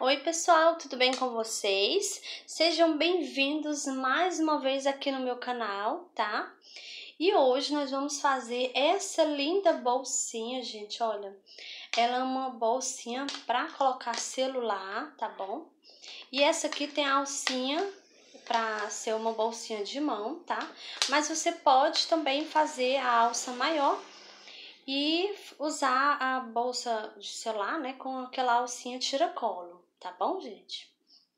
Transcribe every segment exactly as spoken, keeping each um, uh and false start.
Oi pessoal, tudo bem com vocês? Sejam bem-vindos mais uma vez aqui no meu canal, tá? E hoje nós vamos fazer essa linda bolsinha, gente, olha. Ela é uma bolsinha para colocar celular, tá bom? E essa aqui tem a alcinha para ser uma bolsinha de mão, tá? Mas você pode também fazer a alça maior e usar a bolsa de celular, né, com aquela alcinha tiracolo, tá bom, gente?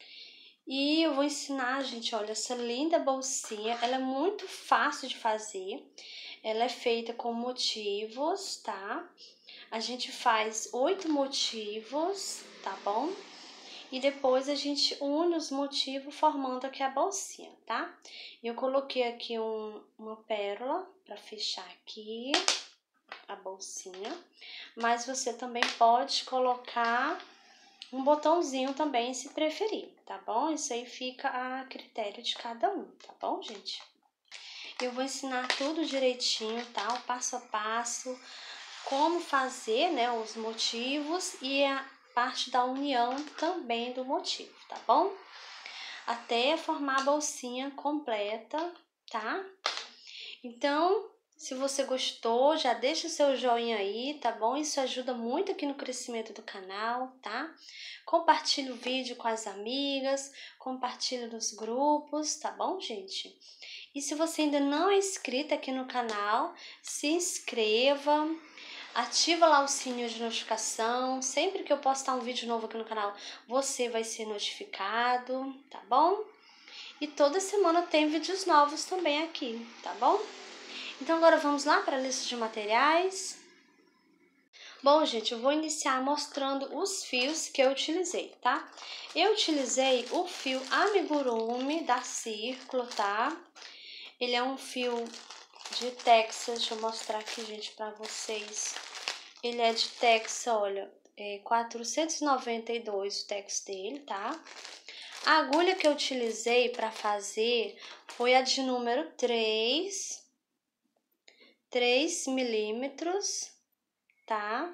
E eu vou ensinar, gente, olha, essa linda bolsinha, ela é muito fácil de fazer, ela é feita com motivos, tá? A gente faz oito motivos, tá bom? E depois a gente une os motivos formando aqui a bolsinha, tá? Eu coloquei aqui um, uma pérola para fechar aqui a bolsinha, mas você também pode colocar um botãozinho também, se preferir, tá bom? Isso aí fica a critério de cada um, tá bom, gente? Eu vou ensinar tudo direitinho, tá? O passo a passo, como fazer, né, os motivos e a parte da união também do motivo, tá bom? Até formar a bolsinha completa, tá? Então, se você gostou, já deixa o seu joinha aí, tá bom? Isso ajuda muito aqui no crescimento do canal, tá? Compartilhe o vídeo com as amigas, compartilhe nos grupos, tá bom, gente? E se você ainda não é inscrita aqui no canal, se inscreva, ativa lá o sininho de notificação. Sempre que eu postar um vídeo novo aqui no canal, você vai ser notificado, tá bom? E toda semana tem vídeos novos também aqui, tá bom? Então agora vamos lá para a lista de materiais. Bom, gente, eu vou iniciar mostrando os fios que eu utilizei, tá? Eu utilizei o fio amigurumi da Círculo, tá? Ele é um fio de Texas, deixa eu mostrar aqui, gente, para vocês. Ele é de Texas, olha, é quatrocentos e noventa e dois o Tex dele, tá? A agulha que eu utilizei para fazer foi a de número três. três milímetros, tá?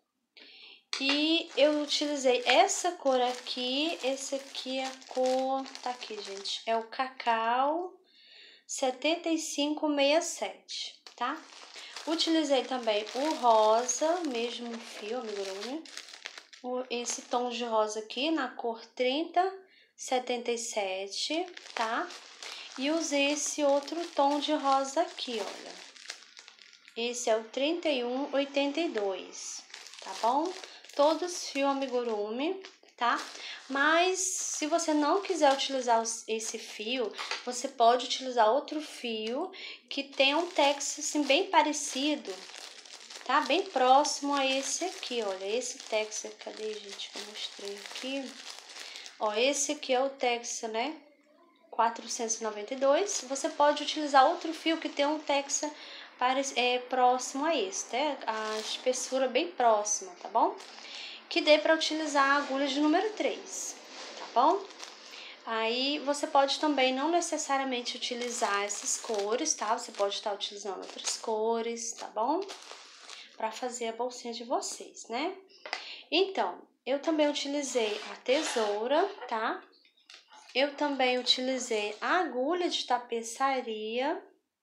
E eu utilizei essa cor aqui, esse aqui é a cor, tá aqui, gente, é o Cacau setenta e cinco sessenta e sete, tá? Utilizei também o rosa, mesmo fio, amigurumi, esse tom de rosa aqui na cor trinta setenta e sete, tá? E usei esse outro tom de rosa aqui, olha. Esse é o trinta e um oitenta e dois, tá bom? Todos fio amigurumi, tá? Mas se você não quiser utilizar esse fio, você pode utilizar outro fio que tem um tex assim bem parecido, tá? Bem próximo a esse aqui, olha. Esse tex, cadê, gente? Eu mostrei aqui. Ó, esse aqui é o tex, né? quatrocentos e noventa e dois. Você pode utilizar outro fio que tem um tex é próximo a esse, tá? A espessura bem próxima, tá bom? Que dê para utilizar a agulha de número três, tá bom? Aí você pode também não necessariamente utilizar essas cores, tá? Você pode estar utilizando outras cores, tá bom? Para fazer a bolsinha de vocês, né? Então, eu também utilizei a tesoura, tá? Eu também utilizei a agulha de tapeçaria.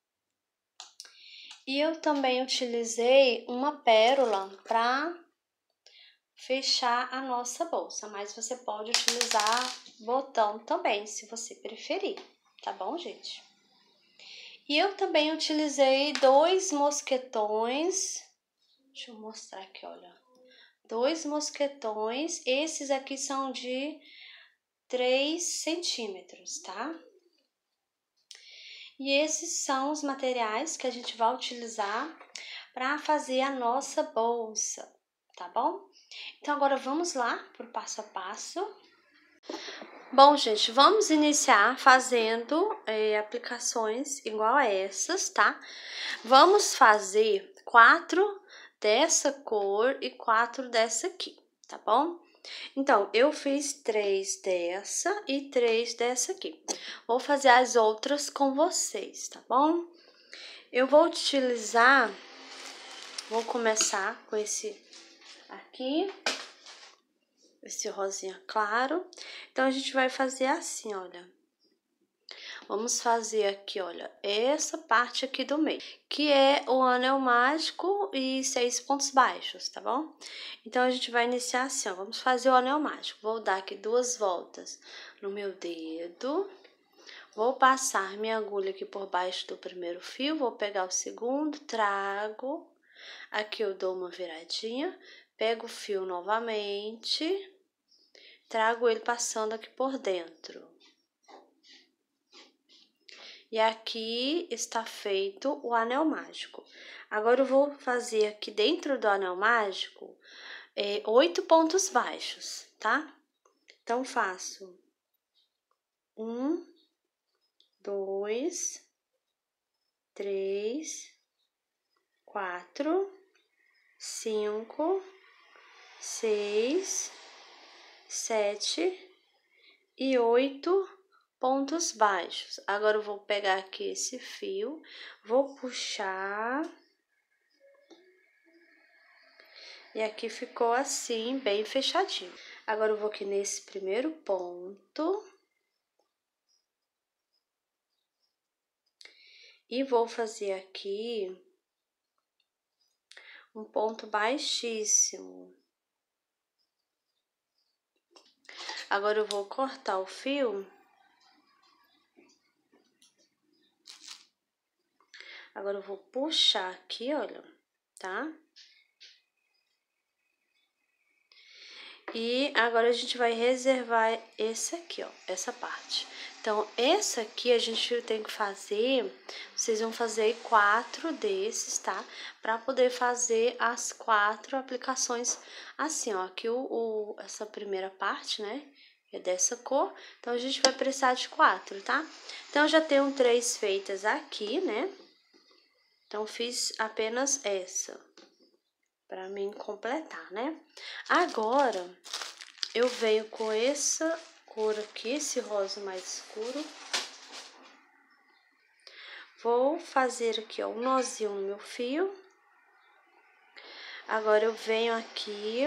E eu também utilizei uma pérola para fechar a nossa bolsa, mas você pode utilizar botão também, se você preferir, tá bom, gente? E eu também utilizei dois mosquetões, deixa eu mostrar aqui, olha, dois mosquetões, esses aqui são de três centímetros, tá? E esses são os materiais que a gente vai utilizar para fazer a nossa bolsa, tá bom? Então, agora vamos lá pro passo a passo. Bom, gente, vamos iniciar fazendo é, aplicações igual a essas, tá? Vamos fazer quatro dessa cor e quatro dessa aqui, tá bom? Então, eu fiz três dessa e três dessa aqui. Vou fazer as outras com vocês, tá bom? Eu vou utilizar, vou começar com esse aqui. esse rosinha claro. Então, a gente vai fazer assim, olha. Vamos fazer aqui, olha, essa parte aqui do meio, que é o anel mágico e seis pontos baixos, tá bom? Então, a gente vai iniciar assim, ó, vamos fazer o anel mágico. Vou dar aqui duas voltas no meu dedo. Vou passar minha agulha aqui por baixo do primeiro fio, vou pegar o segundo, trago. Aqui eu dou uma viradinha, pego o fio novamente, trago ele passando aqui por dentro. E aqui está feito o anel mágico. Agora eu vou fazer aqui dentro do anel mágico é, oito pontos baixos, tá? Então, faço um, dois, três, quatro, cinco, seis, sete e oito pontos baixos. Agora eu vou pegar aqui esse fio, vou puxar. E aqui ficou assim, bem fechadinho. Agora eu vou aqui nesse primeiro ponto. E vou fazer aqui um ponto baixíssimo. Agora eu vou cortar o fio. Agora eu vou puxar aqui, olha, tá? E agora a gente vai reservar esse aqui, ó, essa parte. Então, essa aqui a gente tem que fazer, vocês vão fazer quatro desses, tá? Pra poder fazer as quatro aplicações assim, ó. Aqui o, o, essa primeira parte, né? É dessa cor, então a gente vai precisar de quatro, tá? Então, eu já tenho três feitas aqui, né? Então, fiz apenas essa, pra mim completar, né? Agora, eu venho com essa cor aqui, esse rosa mais escuro. Vou fazer aqui, ó, um nozinho no meu fio. Agora, eu venho aqui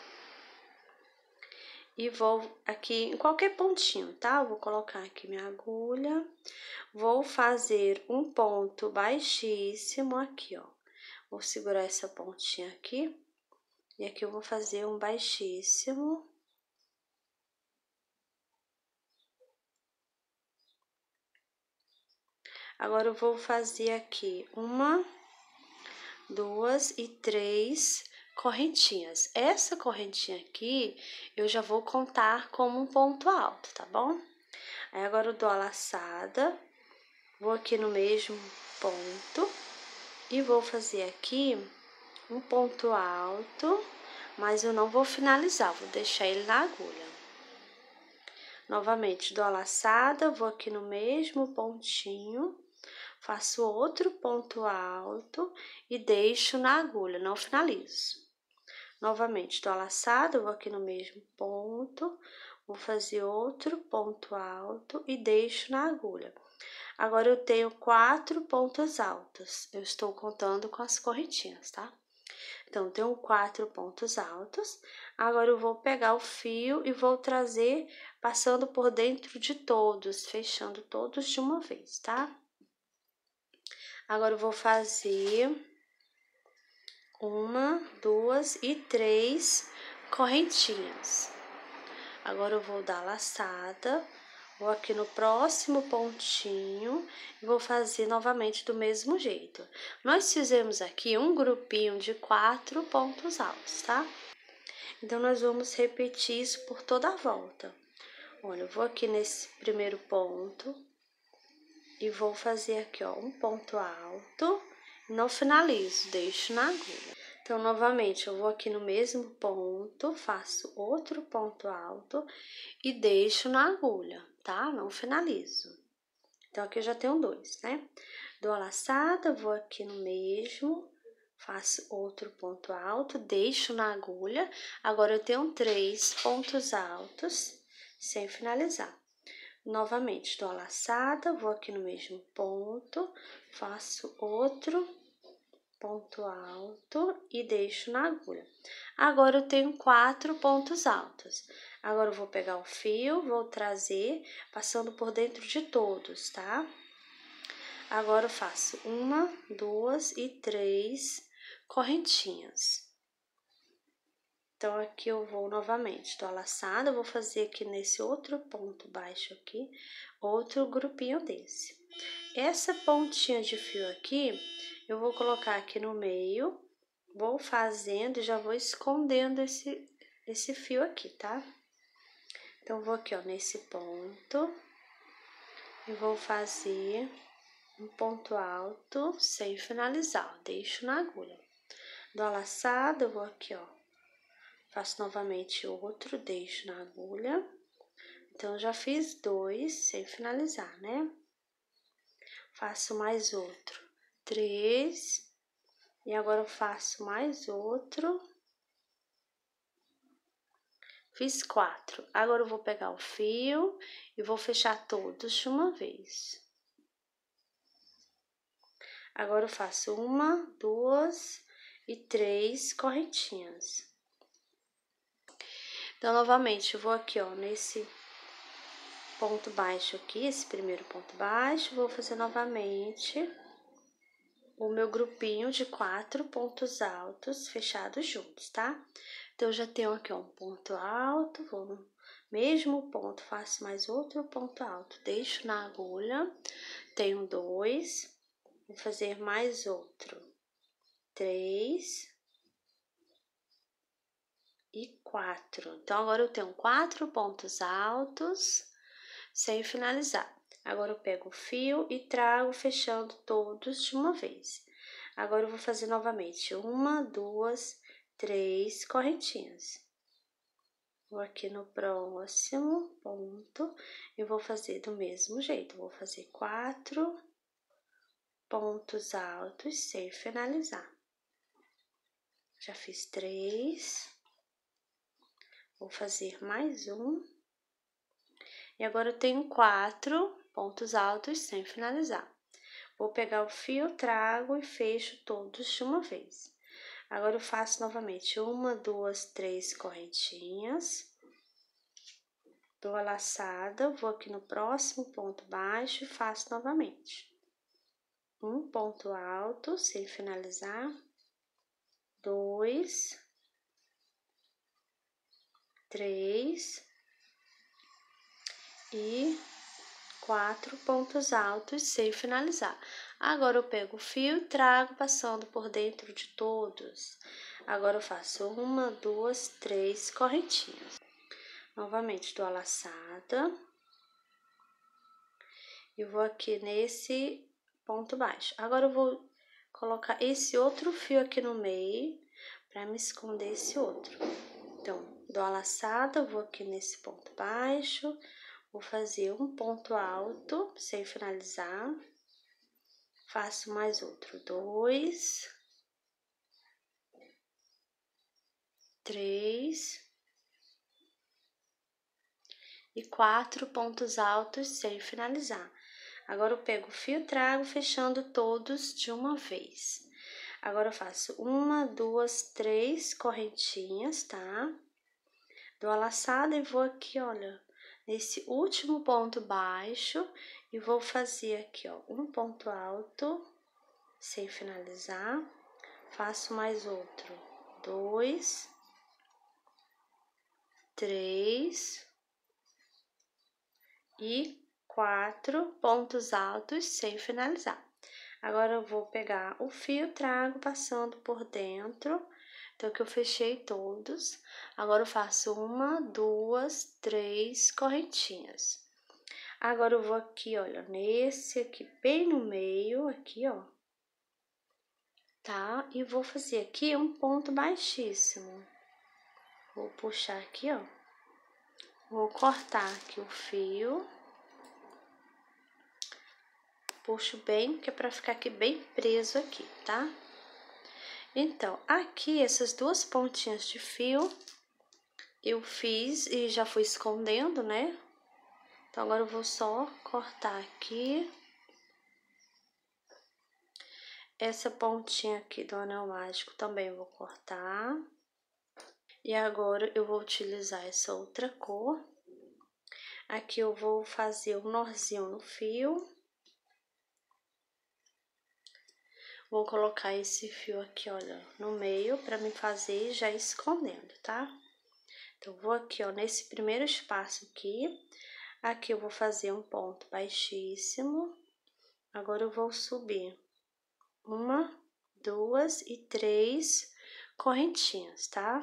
e vou aqui em qualquer pontinho, tá? Eu vou colocar aqui minha agulha. Vou fazer um ponto baixíssimo aqui, ó. Vou segurar essa pontinha aqui. E aqui eu vou fazer um baixíssimo. Agora, eu vou fazer aqui uma, duas e três correntinhas. Essa correntinha aqui, eu já vou contar como um ponto alto, tá bom? Aí, agora eu dou a laçada, vou aqui no mesmo ponto e vou fazer aqui um ponto alto, mas eu não vou finalizar, vou deixar ele na agulha. Novamente, dou a laçada, vou aqui no mesmo pontinho, faço outro ponto alto e deixo na agulha, não finalizo. Novamente, dou a laçada, vou aqui no mesmo ponto, vou fazer outro ponto alto e deixo na agulha. Agora, eu tenho quatro pontos altos, eu estou contando com as correntinhas, tá? Então, tenho quatro pontos altos. Agora, eu vou pegar o fio e vou trazer, passando por dentro de todos, fechando todos de uma vez, tá? Agora, eu vou fazer uma, duas e três correntinhas. Agora, eu vou dar laçada, vou aqui no próximo pontinho e vou fazer novamente do mesmo jeito. Nós fizemos aqui um grupinho de quatro pontos altos, tá? Então, nós vamos repetir isso por toda a volta. Olha, eu vou aqui nesse primeiro ponto e vou fazer aqui, ó, um ponto alto, não finalizo, deixo na agulha. Então, novamente, eu vou aqui no mesmo ponto, faço outro ponto alto e deixo na agulha, tá? Não finalizo. Então, aqui eu já tenho dois, né? Dou a laçada, vou aqui no mesmo, faço outro ponto alto, deixo na agulha. Agora, eu tenho três pontos altos sem finalizar. Novamente, dou a laçada, vou aqui no mesmo ponto, faço outro ponto alto e deixo na agulha. Agora eu tenho quatro pontos altos. Agora eu vou pegar o fio, vou trazer, passando por dentro de todos, tá? Agora eu faço uma, duas e três correntinhas. Então, aqui eu vou novamente, tô laçada, eu vou fazer aqui nesse outro ponto baixo aqui, outro grupinho desse. Essa pontinha de fio aqui, eu vou colocar aqui no meio, vou fazendo e já vou escondendo esse, esse fio aqui, tá? Então, vou aqui, ó, nesse ponto, e vou fazer um ponto alto sem finalizar, ó, deixo na agulha. Dou a laçada, eu vou aqui, ó. Faço novamente outro, deixo na agulha. Então, já fiz dois sem finalizar, né? Faço mais outro, três. E agora eu faço mais outro. Fiz quatro. Agora eu vou pegar o fio e vou fechar todos de uma vez. Agora eu faço uma, duas e três correntinhas. Então, novamente, eu vou aqui, ó, nesse ponto baixo aqui, esse primeiro ponto baixo, vou fazer novamente o meu grupinho de quatro pontos altos fechados juntos, tá? Então, eu já tenho aqui, ó, um ponto alto, vou no mesmo ponto, faço mais outro ponto alto, deixo na agulha, tenho dois, vou fazer mais outro, três e quatro. Então, agora eu tenho quatro pontos altos sem finalizar. Agora, eu pego o fio e trago fechando todos de uma vez. Agora, eu vou fazer novamente uma, duas, três correntinhas. Vou aqui no próximo ponto e vou fazer do mesmo jeito. Vou fazer quatro pontos altos sem finalizar. Já fiz três. Vou fazer mais um. E agora, eu tenho quatro pontos altos sem finalizar. Vou pegar o fio, trago e fecho todos de uma vez. Agora, eu faço novamente uma, duas, três correntinhas. Dou a laçada, vou aqui no próximo ponto baixo e faço novamente. Um ponto alto, sem finalizar. Dois. Três. E quatro pontos altos sem finalizar. Agora, eu pego o fio e trago passando por dentro de todos. Agora, eu faço uma, duas, três correntinhas. Novamente, dou a laçada. E vou aqui nesse ponto baixo. Agora, eu vou colocar esse outro fio aqui no meio, para me esconder esse outro. Então, dou a laçada, vou aqui nesse ponto baixo. Vou fazer um ponto alto, sem finalizar. Faço mais outro, dois. Três. E quatro pontos altos sem finalizar. Agora, eu pego o fio e trago, fechando todos de uma vez. Agora, eu faço uma, duas, três correntinhas, tá? Dou a laçada e vou aqui, olha, nesse último ponto baixo e vou fazer aqui, ó, um ponto alto sem finalizar. Faço mais outro, dois, três e quatro pontos altos sem finalizar. Agora, eu vou pegar o fio, trago passando por dentro. Então, que eu fechei todos. Agora, eu faço uma, duas, três correntinhas. Agora, eu vou aqui, olha, nesse aqui, bem no meio, aqui, ó. Tá? E vou fazer aqui um ponto baixíssimo. Vou puxar aqui, ó. Vou cortar aqui o fio. Puxo bem, que é pra ficar aqui bem preso aqui, tá? Então, aqui, essas duas pontinhas de fio, eu fiz e já fui escondendo, né? Então, agora eu vou só cortar aqui. Essa pontinha aqui do anel mágico também vou cortar. E agora eu vou utilizar essa outra cor. Aqui eu vou fazer um nozinho no fio. Vou colocar esse fio aqui, olha, no meio, pra me fazer já escondendo, tá? Então, vou aqui, ó, nesse primeiro espaço aqui. Aqui eu vou fazer um ponto baixíssimo. Agora eu vou subir uma, duas e três correntinhas, tá?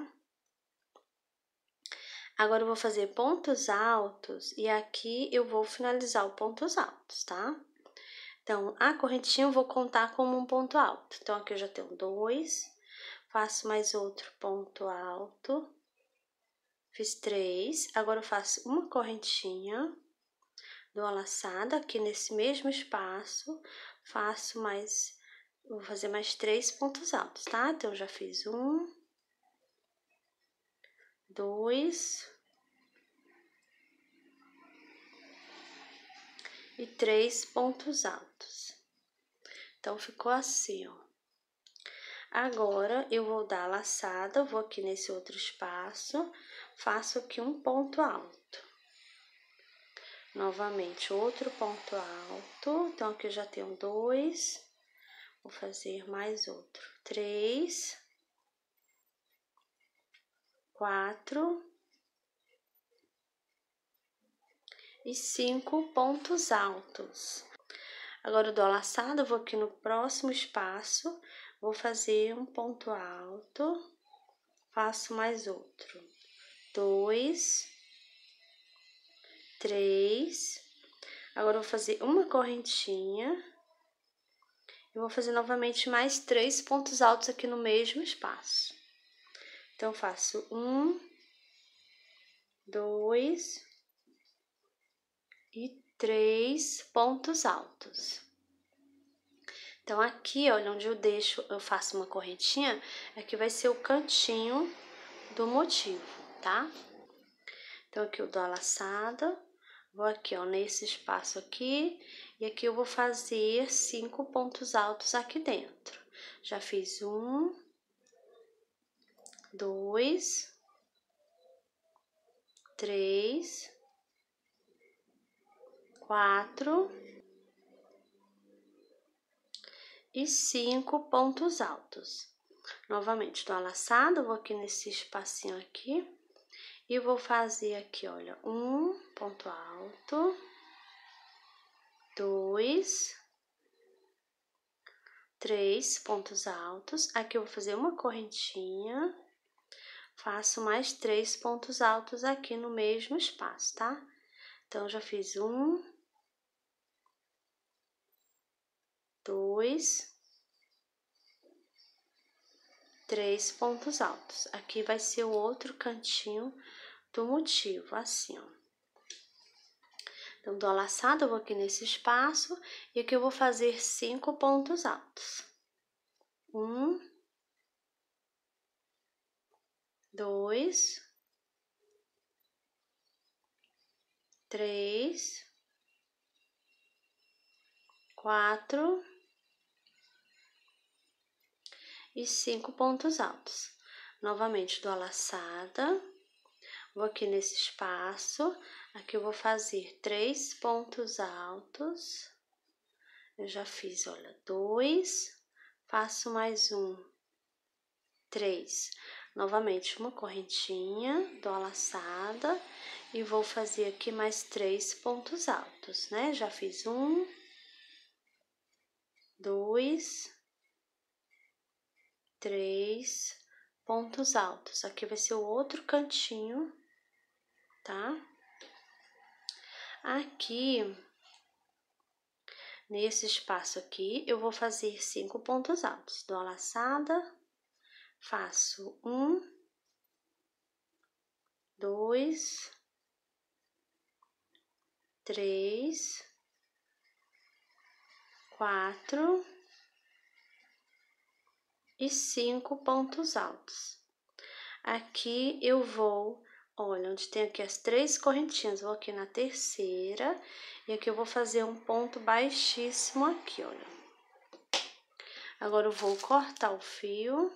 Agora eu vou fazer pontos altos e aqui eu vou finalizar os pontos altos, tá? Então, a correntinha eu vou contar como um ponto alto. Então, aqui eu já tenho dois, faço mais outro ponto alto, fiz três. Agora eu faço uma correntinha, dou a laçada aqui nesse mesmo espaço, faço mais, vou fazer mais três pontos altos, tá? Então, eu já fiz um, dois e três pontos altos. Então, ficou assim, ó. Agora, eu vou dar a laçada, vou aqui nesse outro espaço, faço aqui um ponto alto. Novamente, outro ponto alto. Então, aqui eu já tenho dois, vou fazer mais outro. Três, quatro e cinco pontos altos. Agora, eu dou a laçada, vou aqui no próximo espaço, vou fazer um ponto alto, faço mais outro. Dois, três. Agora, eu vou fazer uma correntinha. Eu vou fazer novamente mais três pontos altos aqui no mesmo espaço. Então, eu faço um, dois e três pontos altos. Então, aqui, olha, onde eu deixo, eu faço uma correntinha, aqui vai ser o cantinho do motivo, tá? Então, aqui eu dou a laçada, vou aqui, ó, nesse espaço aqui, e aqui eu vou fazer cinco pontos altos aqui dentro. Já fiz um, dois, três, quatro e cinco pontos altos. Novamente, dou a laçada, vou aqui nesse espacinho aqui e vou fazer aqui, olha, um ponto alto, dois, três pontos altos. Aqui eu vou fazer uma correntinha, faço mais três pontos altos aqui no mesmo espaço, tá? Então, já fiz um, dois, três pontos altos. Aqui vai ser o outro cantinho do motivo, assim, ó. Então, dou a laçada, eu vou aqui nesse espaço e aqui eu vou fazer cinco pontos altos. Um, dois, três, quatro e cinco pontos altos. Novamente, dou a laçada, vou aqui nesse espaço, aqui eu vou fazer três pontos altos. Eu já fiz, olha, dois, faço mais um, três. Novamente, uma correntinha, dou a laçada e vou fazer aqui mais três pontos altos, né? Já fiz um, dois, três pontos altos. Aqui vai ser o outro cantinho, tá? Aqui, nesse espaço aqui, eu vou fazer cinco pontos altos. Dou a laçada, faço um, dois, três, quatro e cinco pontos altos. Aqui eu vou, olha, onde tem aqui as três correntinhas, vou aqui na terceira e aqui eu vou fazer um ponto baixíssimo aqui, olha. Agora eu vou cortar o fio.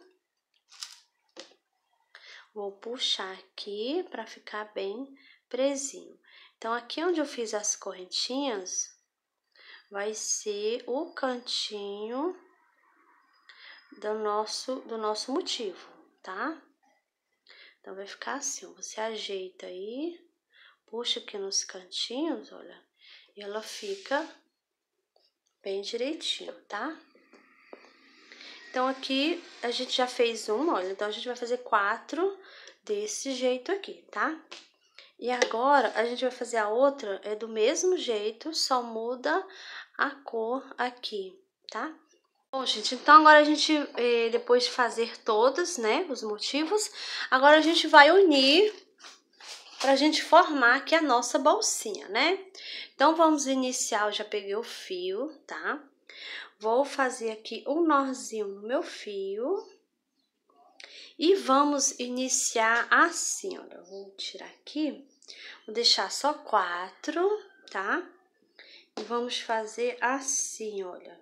Vou puxar aqui para ficar bem presinho. Então, aqui onde eu fiz as correntinhas, vai ser o cantinho do nosso, do nosso motivo, tá? Então, vai ficar assim, ó, você ajeita aí, puxa aqui nos cantinhos, olha, e ela fica bem direitinho, tá? Então, aqui a gente já fez uma, olha, então a gente vai fazer quatro desse jeito aqui, tá? E agora, a gente vai fazer a outra, é do mesmo jeito, só muda a cor aqui, tá? Bom, gente, então agora a gente, eh, depois de fazer todos, né, os motivos, agora a gente vai unir pra gente formar aqui a nossa bolsinha, né? Então, vamos iniciar, eu já peguei o fio, tá? Vou fazer aqui um nozinho no meu fio. E vamos iniciar assim, olha, vou tirar aqui, vou deixar só quatro, tá? E vamos fazer assim, olha.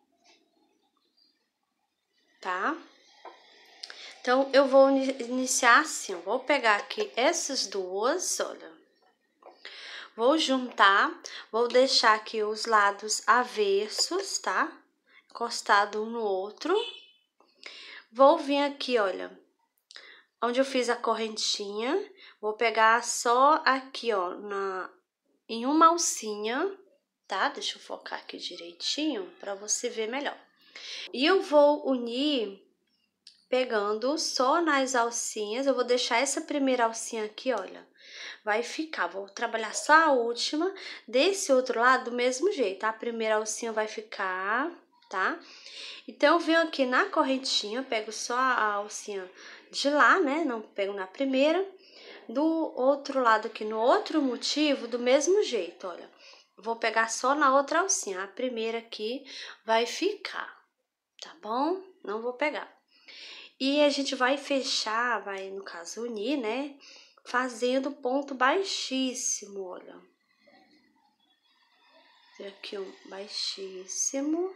Tá? Então, eu vou iniciar assim, eu vou pegar aqui essas duas, olha. Vou juntar, vou deixar aqui os lados avessos, tá? Encostado um no outro. Vou vir aqui, olha, onde eu fiz a correntinha, vou pegar só aqui, ó, na, em uma alcinha, tá? Deixa eu focar aqui direitinho para você ver melhor. E eu vou unir pegando só nas alcinhas, eu vou deixar essa primeira alcinha aqui, olha, vai ficar, vou trabalhar só a última, desse outro lado do mesmo jeito, a primeira alcinha vai ficar, tá? Então, eu venho aqui na correntinha, pego só a alcinha de lá, né, não pego na primeira, do outro lado aqui, no outro motivo, do mesmo jeito, olha, vou pegar só na outra alcinha, a primeira aqui vai ficar, tá bom? Não vou pegar. E a gente vai fechar, vai, no caso, unir, né? Fazendo ponto baixíssimo, olha. Aqui um baixíssimo.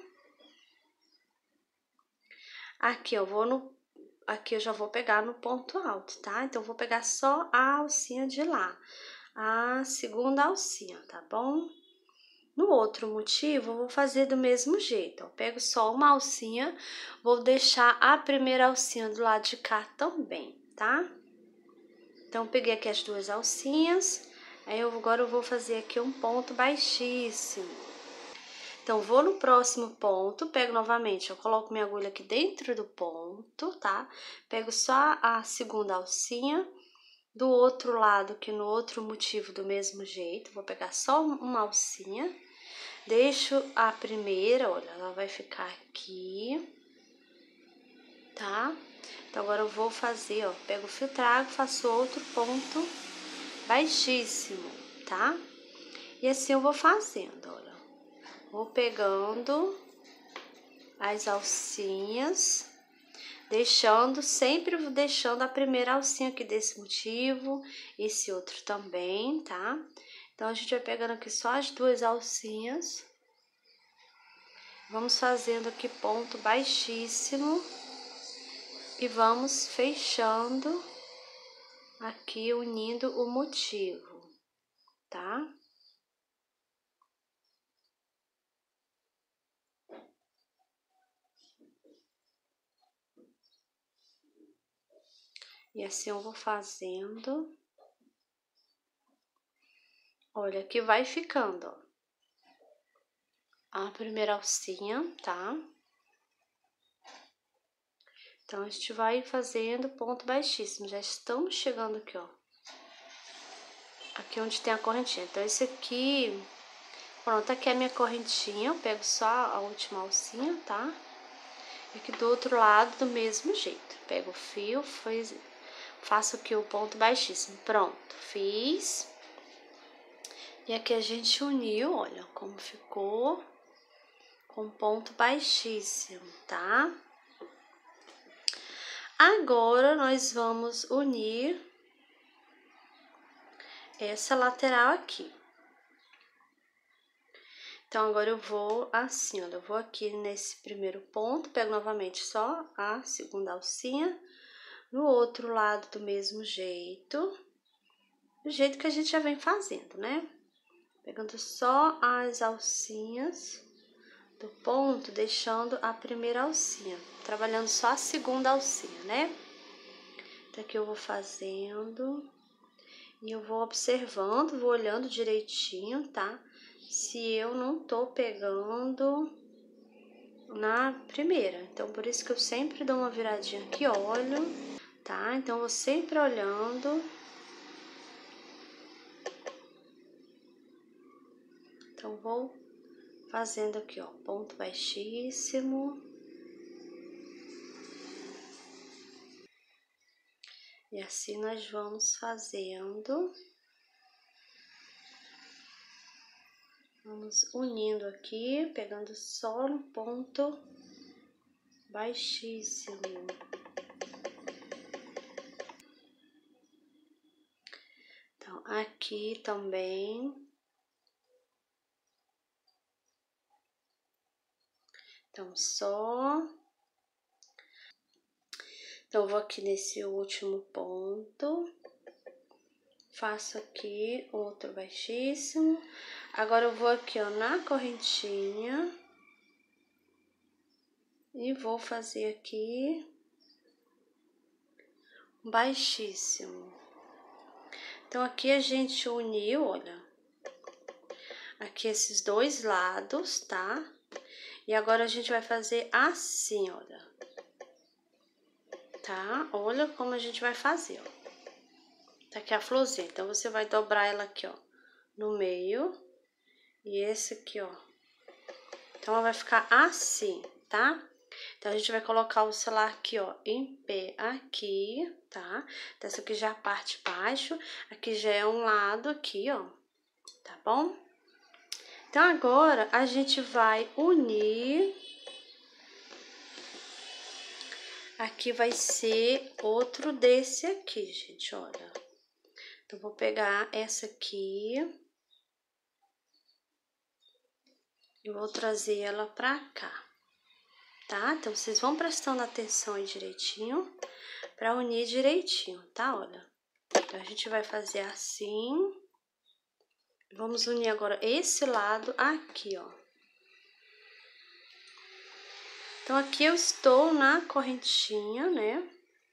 Aqui eu vou no... Aqui eu já vou pegar no ponto alto, tá? Então, eu vou pegar só a alcinha de lá. A segunda alcinha, tá bom? No outro motivo, eu vou fazer do mesmo jeito, ó. Pego só uma alcinha, vou deixar a primeira alcinha do lado de cá também, tá? Então, peguei aqui as duas alcinhas, aí eu, agora eu vou fazer aqui um ponto baixíssimo. Então, vou no próximo ponto, pego novamente, eu coloco minha agulha aqui dentro do ponto, tá? Pego só a segunda alcinha, do outro lado, que no outro motivo do mesmo jeito, vou pegar só uma alcinha. Deixo a primeira, olha, ela vai ficar aqui, tá? Então, agora eu vou fazer, ó, pego o fio trago, faço outro ponto baixíssimo, tá? E assim eu vou fazendo, olha. Vou pegando as alcinhas, deixando, sempre deixando a primeira alcinha aqui desse motivo, esse outro também, tá? Então, a gente vai pegando aqui só as duas alcinhas. Vamos fazendo aqui ponto baixíssimo e vamos fechando aqui, unindo o motivo, tá? E assim eu vou fazendo. Olha, aqui vai ficando, ó. A primeira alcinha, tá? Então, a gente vai fazendo ponto baixíssimo. Já estamos chegando aqui, ó. Aqui onde tem a correntinha. Então, esse aqui... Pronto, aqui é a minha correntinha. Eu pego só a última alcinha, tá? E aqui do outro lado, do mesmo jeito. Pego o fio, faz, faço aqui o ponto baixíssimo. Pronto, fiz. E aqui a gente uniu, olha como ficou. Com ponto baixíssimo, tá? Agora, nós vamos unir essa lateral aqui. Então, agora eu vou assim, olha, eu vou aqui nesse primeiro ponto, pego novamente só a segunda alcinha, no outro lado do mesmo jeito, do jeito que a gente já vem fazendo, né? Pegando só as alcinhas do ponto, deixando a primeira alcinha, trabalhando só a segunda alcinha, né? Então, aqui eu vou fazendo e eu vou observando, vou olhando direitinho, tá? Se eu não tô pegando na primeira. Então, por isso que eu sempre dou uma viradinha aqui, olho, tá? Então, eu vou sempre olhando. Então, vou fazendo aqui, ó, ponto baixíssimo. E assim nós vamos fazendo. Vamos unindo aqui, pegando só no ponto baixíssimo. Então, aqui também. Então, só. Então, eu vou aqui nesse último ponto. Faço aqui outro baixíssimo. Agora, eu vou aqui, ó, na correntinha. E vou fazer aqui baixíssimo. Então, aqui a gente uniu, olha, aqui esses dois lados, tá? E agora a gente vai fazer assim, olha. Tá? Olha como a gente vai fazer, ó. Tá aqui a florzinha, então você vai dobrar ela aqui, ó, no meio. E esse aqui, ó. Então, ela vai ficar assim, tá? Então, a gente vai colocar o celular aqui, ó, em pé aqui, tá? Então, essa aqui já é a parte de baixo, aqui já é um lado aqui, ó, tá bom? Então, agora, a gente vai unir. Aqui vai ser outro desse aqui, gente, olha. Então, vou pegar essa aqui. E vou trazer ela pra cá, tá? Então, vocês vão prestando atenção aí direitinho, pra unir direitinho, tá? Olha. Então, a gente vai fazer assim. Vamos unir agora esse lado aqui, ó. Então, aqui eu estou na correntinha, né?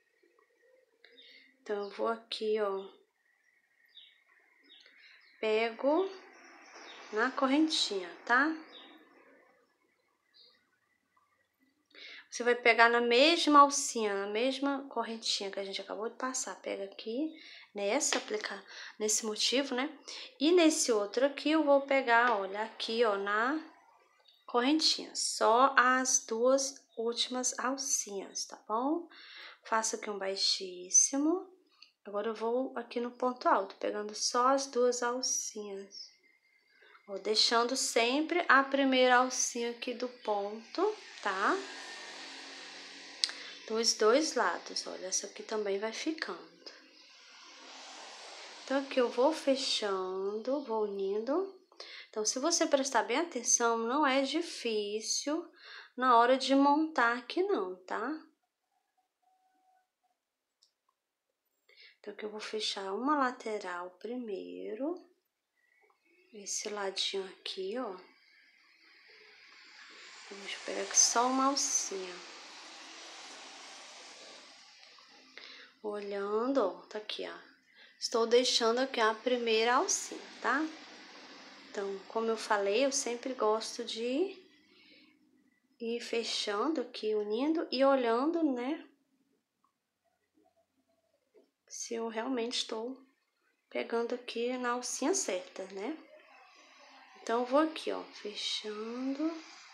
Então, eu vou aqui, ó. Pego na correntinha, tá? Você vai pegar na mesma alcinha, na mesma correntinha que a gente acabou de passar. Pega aqui, nessa, aplicar nesse motivo, né? E nesse outro aqui, eu vou pegar, olha, aqui, ó, na correntinha. Só as duas últimas alcinhas, tá bom? Faço aqui um baixíssimo. Agora, eu vou aqui no ponto alto, pegando só as duas alcinhas. Ó, deixando sempre a primeira alcinha aqui do ponto, tá? Dos dois lados, olha, essa aqui também vai ficando. Então, aqui eu vou fechando, vou unindo. Então, se você prestar bem atenção, não é difícil na hora de montar aqui não, tá? Então, aqui eu vou fechar uma lateral primeiro. Esse ladinho aqui, ó. Deixa eu pegar aqui só uma alcinha. Olhando, ó, tá aqui, ó. Estou deixando aqui a primeira alcinha, tá? Então, como eu falei, eu sempre gosto de ir fechando aqui, unindo e olhando, né? Se eu realmente estou pegando aqui na alcinha certa, né? Então, eu vou aqui, ó, fechando.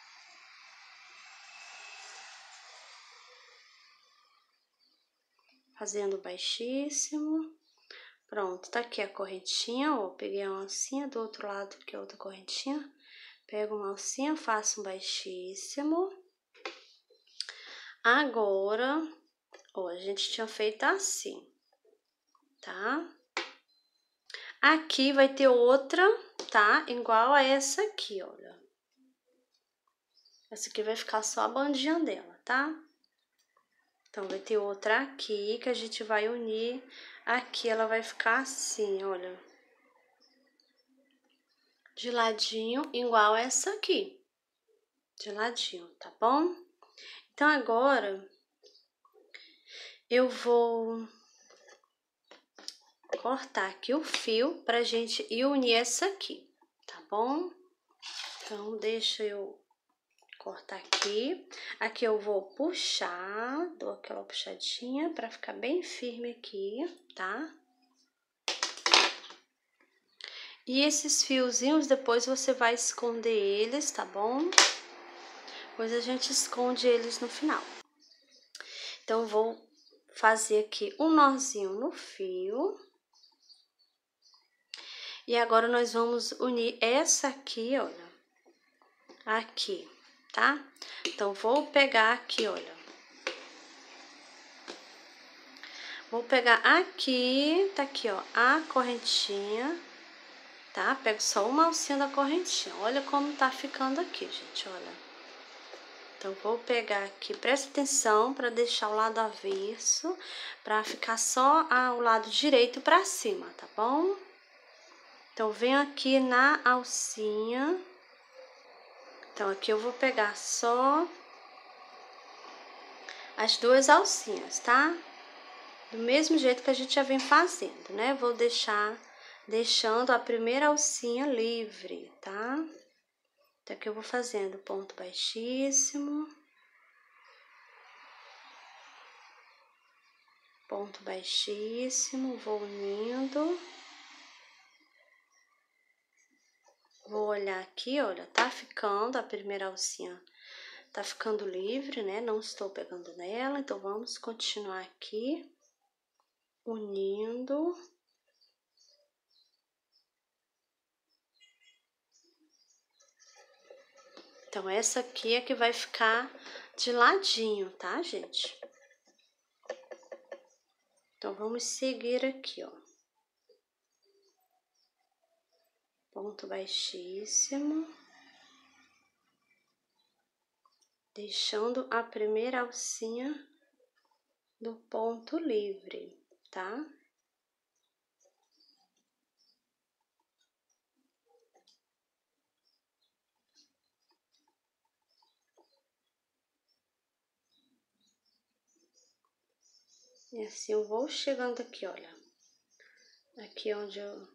Fazendo baixíssimo. Pronto, tá aqui a correntinha, ó. Peguei uma alcinha do outro lado, que é outra correntinha. Pego uma alcinha, faço um baixíssimo. Agora, ó, a gente tinha feito assim, tá? Aqui vai ter outra, tá? Igual a essa aqui, olha. Essa aqui vai ficar só a bandinha dela, tá? Então, vai ter outra aqui que a gente vai unir. Aqui ela vai ficar assim, olha. De ladinho, igual essa aqui. De ladinho, tá bom? Então, agora, eu vou cortar aqui o fio pra gente ir unir essa aqui, tá bom? Então, deixa eu cortar aqui. Aqui eu vou puxar, dou aquela puxadinha pra ficar bem firme aqui, tá? E esses fiozinhos, depois você vai esconder eles, tá bom? Depois a gente esconde eles no final. Então, eu vou fazer aqui um nozinho no fio. E agora, nós vamos unir essa aqui, olha, aqui, tá? Então, vou pegar aqui, olha. Vou pegar aqui, tá aqui, ó, a correntinha, tá? Pego só uma alcinha da correntinha. Olha como tá ficando aqui, gente, olha. Então, vou pegar aqui, presta atenção para deixar o lado avesso, para ficar só a, o lado direito para cima, tá bom? Então, venho aqui na alcinha. Então, aqui eu vou pegar só as duas alcinhas, tá? Do mesmo jeito que a gente já vem fazendo, né? Vou deixar, deixando a primeira alcinha livre, tá? Então, aqui eu vou fazendo ponto baixíssimo. Ponto baixíssimo, vou unindo. Vou olhar aqui, olha, tá ficando a primeira alcinha, tá ficando livre, né? Não estou pegando nela, então vamos continuar aqui, unindo. Então, essa aqui é que vai ficar de ladinho, tá, gente? Então, vamos seguir aqui, ó. Ponto baixíssimo. Deixando a primeira alcinha do ponto livre, tá? E assim eu vou chegando aqui, olha. Aqui onde eu...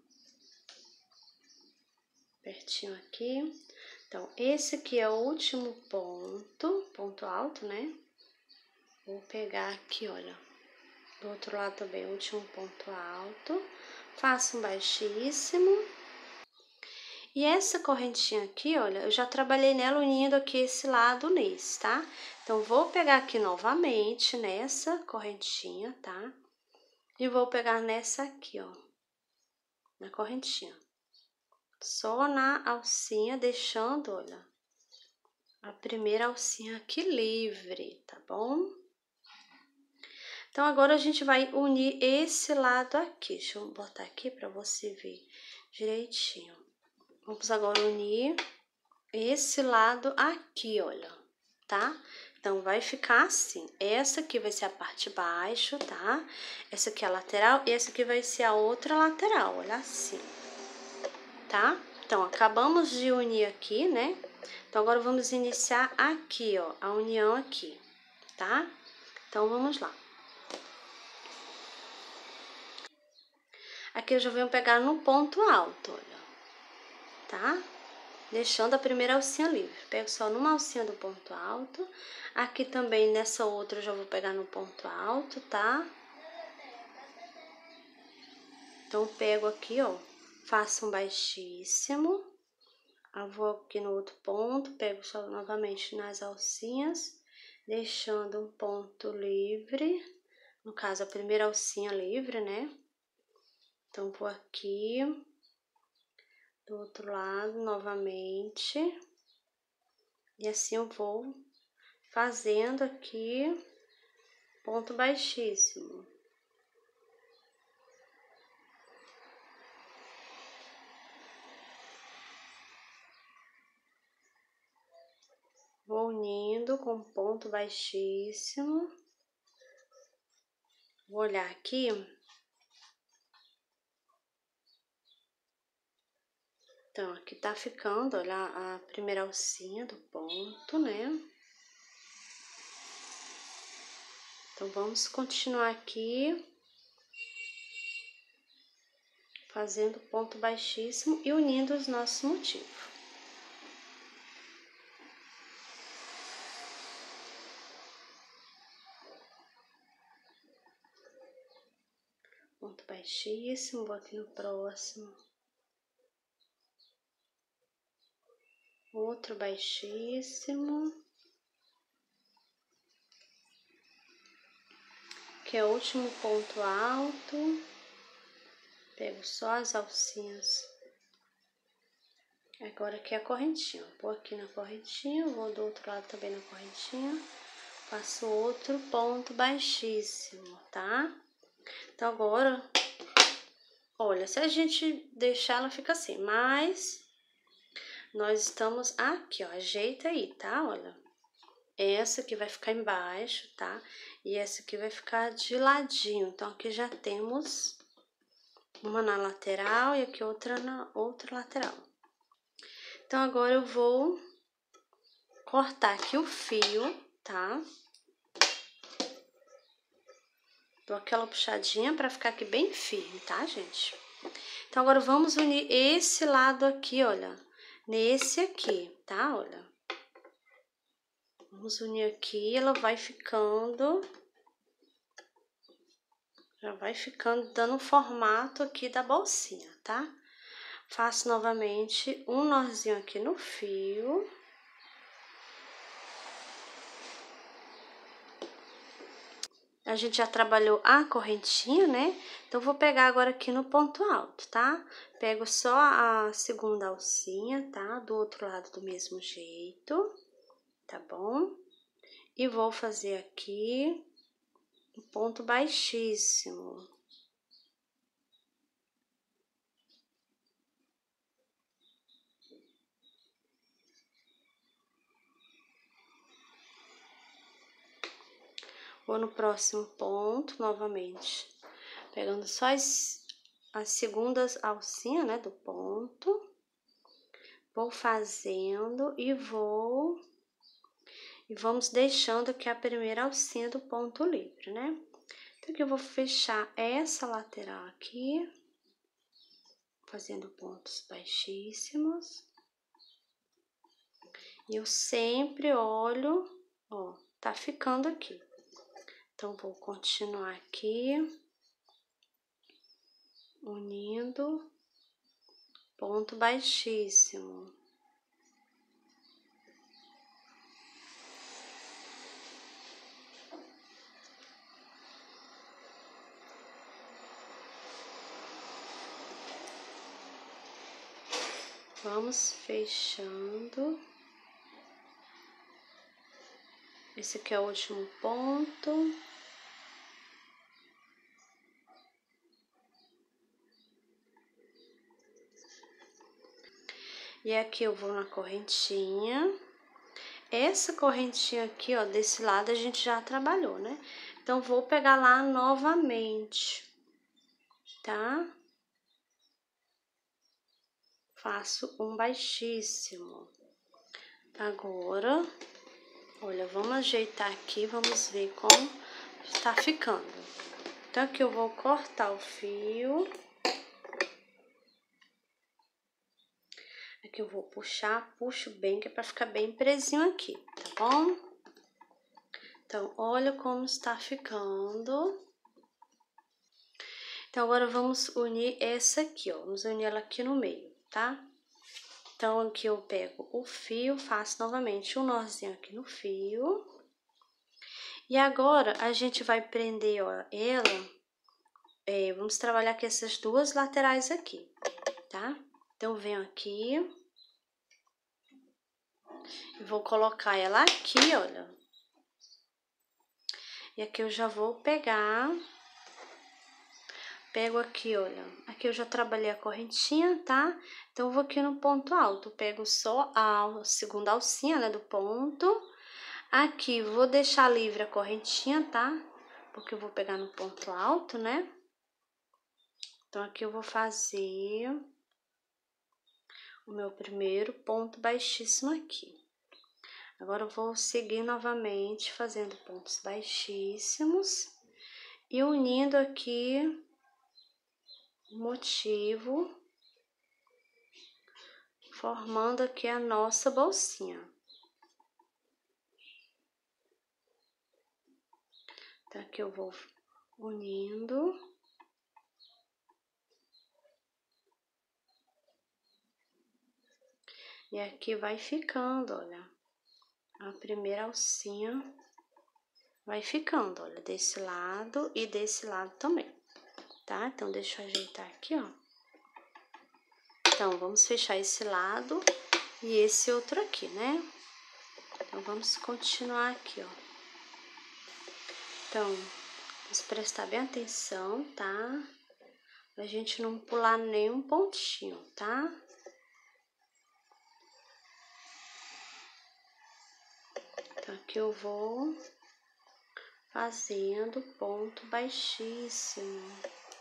pertinho aqui. Então, esse aqui é o último ponto, ponto alto, né? Vou pegar aqui, olha. Do outro lado também, o último ponto alto. Faço um baixíssimo. E essa correntinha aqui, olha, eu já trabalhei nela unindo aqui esse lado nesse, tá? Então, vou pegar aqui novamente nessa correntinha, tá? E vou pegar nessa aqui, ó, na correntinha. Só na alcinha, deixando, olha, a primeira alcinha aqui livre, tá bom? Então, agora a gente vai unir esse lado aqui. Deixa eu botar aqui pra você ver direitinho. Vamos agora unir esse lado aqui, olha, tá? Então, vai ficar assim. Essa aqui vai ser a parte de baixo, tá? Essa aqui é a lateral e essa aqui vai ser a outra lateral, olha assim, tá? Então, acabamos de unir aqui, né? Então, agora vamos iniciar aqui, ó, a união aqui, tá? Então, vamos lá. Aqui eu já venho pegar no ponto alto, olha, tá? Deixando a primeira alcinha livre. Pego só numa alcinha do ponto alto. Aqui também, nessa outra, eu já vou pegar no ponto alto, tá? Então, pego aqui, ó, faço um baixíssimo. Eu vou aqui no outro ponto, pego só novamente nas alcinhas, deixando um ponto livre. No caso, a primeira alcinha livre, né? Então, vou aqui, do outro lado, novamente. E assim eu vou fazendo aqui ponto baixíssimo. Vou unindo com ponto baixíssimo. Vou olhar aqui. Então, aqui tá ficando, olha, a primeira alcinha do ponto, né? Então, vamos continuar aqui, fazendo ponto baixíssimo e unindo os nossos motivos. Ponto baixíssimo, vou aqui no próximo. Outro baixíssimo. Que é o último ponto alto. Pego só as alcinhas. Agora aqui é a correntinha. Vou aqui na correntinha, vou do outro lado também na correntinha. Faço outro ponto baixíssimo, tá? Então agora, olha, se a gente deixar, ela fica assim, mas nós estamos aqui, ó, ajeita aí, tá? Olha, essa aqui vai ficar embaixo, tá? E essa aqui vai ficar de ladinho. Então aqui já temos uma na lateral e aqui outra na outra lateral. Então agora eu vou cortar aqui o fio, tá? Dou aquela puxadinha pra ficar aqui bem firme, tá, gente? Então agora vamos unir esse lado aqui, olha, nesse aqui, tá? Olha. Vamos unir aqui, ela vai ficando, já vai ficando dando o formato aqui da bolsinha, tá? Faço novamente um nozinho aqui no fio. A gente já trabalhou a correntinha, né? Então, vou pegar agora aqui no ponto alto, tá? Pego só a segunda alcinha, tá? Do outro lado do mesmo jeito, tá bom? E vou fazer aqui um ponto baixíssimo. Vou no próximo ponto, novamente, pegando só as, as segundas alcinhas, né, do ponto. Vou fazendo e vou... E vamos deixando aqui a primeira alcinha do ponto livre, né? Então, aqui eu vou fechar essa lateral aqui, fazendo pontos baixíssimos. E eu sempre olho, ó, tá ficando aqui. Então, vou continuar aqui, unindo, ponto baixíssimo. Vamos fechando. Esse aqui é o último ponto. E aqui eu vou na correntinha. Essa correntinha aqui, ó, desse lado a gente já trabalhou, né? Então, vou pegar lá novamente, tá? Faço um baixíssimo. Agora, olha, vamos ajeitar aqui, vamos ver como está ficando. Então, aqui eu vou cortar o fio. Aqui eu vou puxar, puxo bem, que é pra ficar bem presinho aqui, tá bom? Então, olha como está ficando. Então, agora vamos unir essa aqui, ó. Vamos unir ela aqui no meio, tá? Então, aqui eu pego o fio, faço novamente um nozinho aqui no fio. E agora, a gente vai prender, ó, ela, é, vamos trabalhar com essas duas laterais aqui, tá? Então, eu venho aqui e vou colocar ela aqui, olha. E aqui eu já vou pegar pego aqui, olha, aqui eu já trabalhei a correntinha, tá? Então, eu vou aqui no ponto alto, pego só a segunda alcinha, né, do ponto. Aqui, vou deixar livre a correntinha, tá? Porque eu vou pegar no ponto alto, né? Então, aqui eu vou fazer o meu primeiro ponto baixíssimo aqui. Agora, eu vou seguir novamente fazendo pontos baixíssimos e unindo aqui o motivo, formando aqui a nossa bolsinha. Então, aqui eu vou unindo. E aqui vai ficando, olha, a primeira alcinha vai ficando, olha, desse lado e desse lado também, tá? Então, deixa eu ajeitar aqui, ó. Então, vamos fechar esse lado e esse outro aqui, né? Então, vamos continuar aqui, ó. Então, vamos prestar bem atenção, tá? Pra gente não pular nenhum pontinho, tá? Então, aqui eu vou fazendo ponto baixíssimo.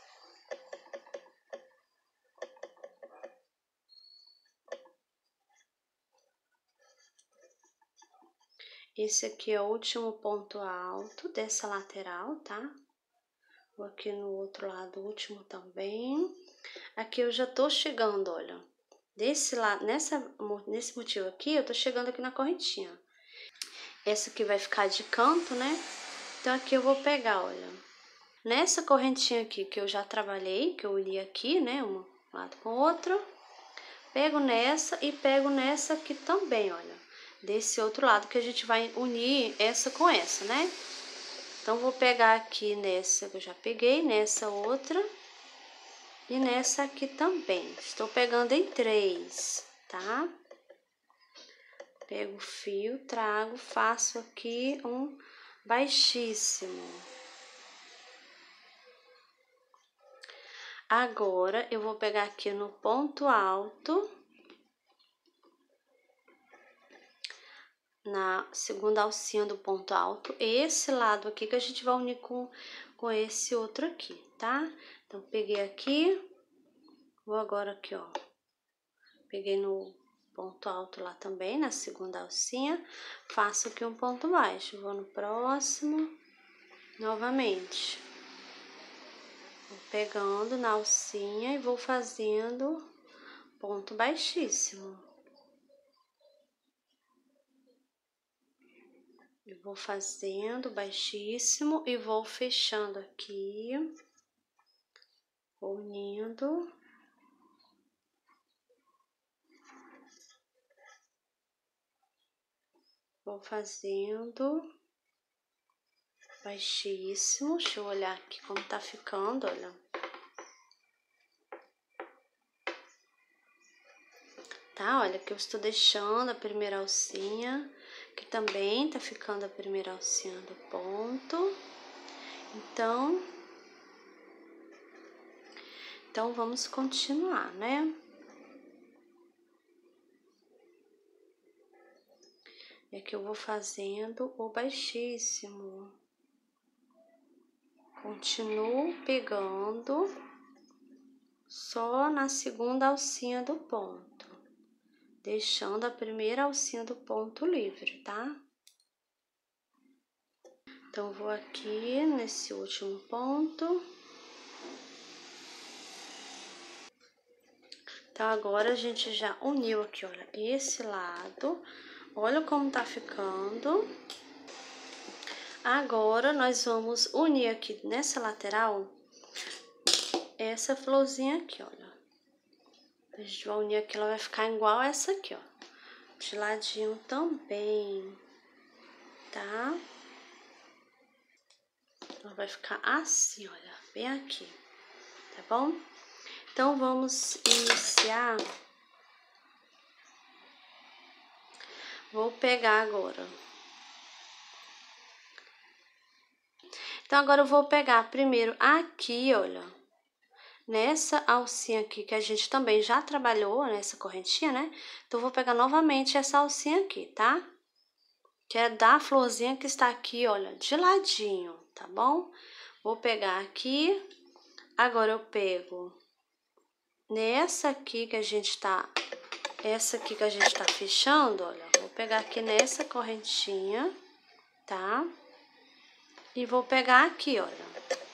Esse aqui é o último ponto alto dessa lateral, tá? Vou aqui no outro lado, o último também. Aqui eu já tô chegando, olha, desse lado, nessa, nesse motivo aqui, eu tô chegando aqui na correntinha. Essa aqui vai ficar de canto, né? Então, aqui eu vou pegar, olha, nessa correntinha aqui que eu já trabalhei, que eu uni aqui, né? Um lado com o outro. Pego nessa e pego nessa aqui também, olha. Desse outro lado que a gente vai unir essa com essa, né? Então, vou pegar aqui nessa que eu já peguei, nessa outra e nessa aqui também. Estou pegando em três, tá? Pego o fio, trago, faço aqui um baixíssimo. Agora, eu vou pegar aqui no ponto alto, na segunda alcinha do ponto alto, esse lado aqui que a gente vai unir com, com esse outro aqui, tá? Então, peguei aqui, vou agora aqui, ó, peguei no ponto alto lá também, na segunda alcinha, faço aqui um ponto baixo, vou no próximo, novamente. Vou pegando na alcinha e vou fazendo ponto baixíssimo. Eu vou fazendo baixíssimo e vou fechando aqui, unindo. Vou fazendo baixíssimo. Deixa eu olhar aqui como tá ficando, olha. Tá, olha que eu estou deixando a primeira alcinha, que também tá ficando a primeira alcinha do ponto. Então, então vamos continuar, né? E aqui eu vou fazendo o baixíssimo. Continuo pegando só na segunda alcinha do ponto, deixando a primeira alcinha do ponto livre, tá? Então, vou aqui nesse último ponto. Então, agora a gente já uniu aqui, olha, esse lado. Olha como tá ficando. Agora, nós vamos unir aqui nessa lateral essa florzinha aqui, olha. A gente vai unir aqui, ela vai ficar igual essa aqui, ó. De ladinho também, tá? Ela vai ficar assim, olha, bem aqui, tá bom? Então, vamos iniciar. Vou pegar agora. Então, agora eu vou pegar primeiro aqui, olha, nessa alcinha aqui, que a gente também já trabalhou nessa correntinha, né? Então, eu vou pegar novamente essa alcinha aqui, tá? Que é da florzinha que está aqui, olha, de ladinho, tá bom? Vou pegar aqui, agora eu pego nessa aqui que a gente tá, essa aqui que a gente tá fechando, olha, vou pegar aqui nessa correntinha, tá? E vou pegar aqui, olha.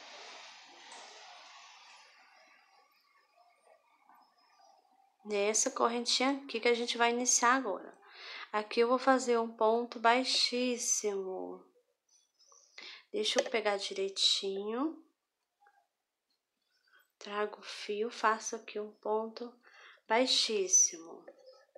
Nessa correntinha aqui que a gente vai iniciar agora. Aqui eu vou fazer um ponto baixíssimo. Deixa eu pegar direitinho. Trago o fio, faço aqui um ponto baixíssimo.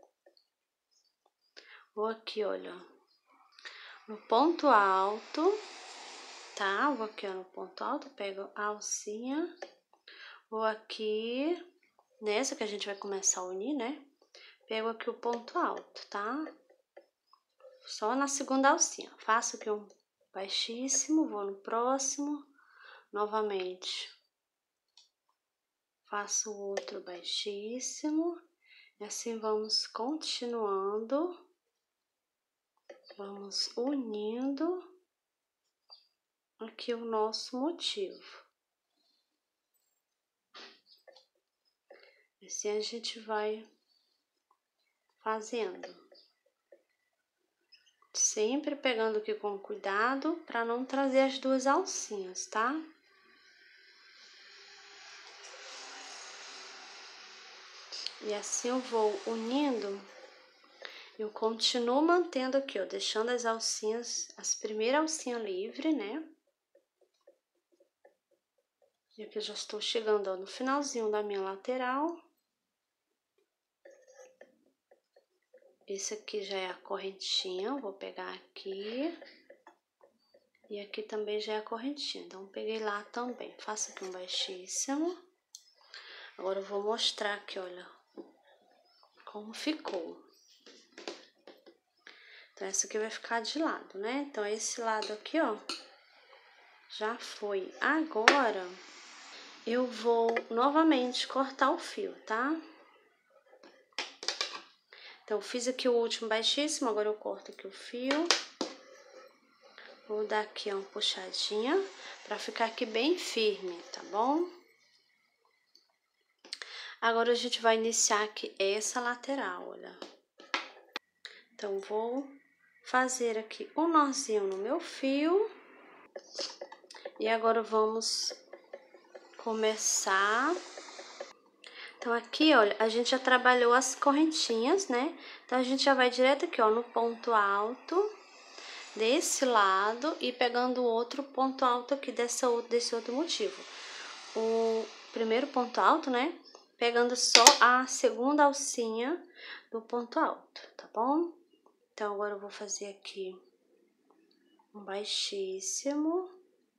Vou aqui, olha, no ponto alto, tá? Vou aqui, ó, no ponto alto, pego a alcinha. Vou aqui, nessa que a gente vai começar a unir, né? Pego aqui o ponto alto, tá? Só na segunda alcinha. Faço aqui um baixíssimo, vou no próximo, novamente. Faço outro baixíssimo, e assim vamos continuando, vamos unindo aqui o nosso motivo. Assim a gente vai fazendo. Sempre pegando aqui com cuidado para não trazer as duas alcinhas, tá? E assim eu vou unindo, eu continuo mantendo aqui, ó, deixando as alcinhas, as primeiras alcinhas livre, né? E aqui eu já estou chegando, ó, no finalzinho da minha lateral. Esse aqui já é a correntinha, eu vou pegar aqui. E aqui também já é a correntinha, então peguei lá também. Faço aqui um baixíssimo. Agora eu vou mostrar aqui, olha, como ficou. Então, essa aqui vai ficar de lado, né? Então, esse lado aqui, ó, já foi. Agora, eu vou novamente cortar o fio, tá? Então, eu fiz aqui o último baixíssimo, agora eu corto aqui o fio. Vou dar aqui uma puxadinha pra ficar aqui bem firme, tá bom? Agora, a gente vai iniciar aqui essa lateral, olha. Então, vou fazer aqui um nozinho no meu fio. E agora, vamos começar. Então, aqui, olha, a gente já trabalhou as correntinhas, né? Então, a gente já vai direto aqui, ó, no ponto alto desse lado e pegando o outro ponto alto aqui dessa, desse outro motivo. O primeiro ponto alto, né? Pegando só a segunda alcinha do ponto alto, tá bom? Então, agora eu vou fazer aqui um baixíssimo.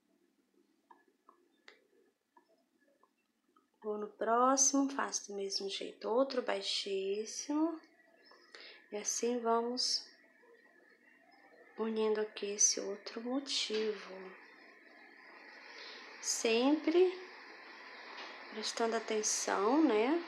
Vou no próximo, faço do mesmo jeito, outro baixíssimo. E assim vamos unindo aqui esse outro motivo. Sempre prestando atenção, né?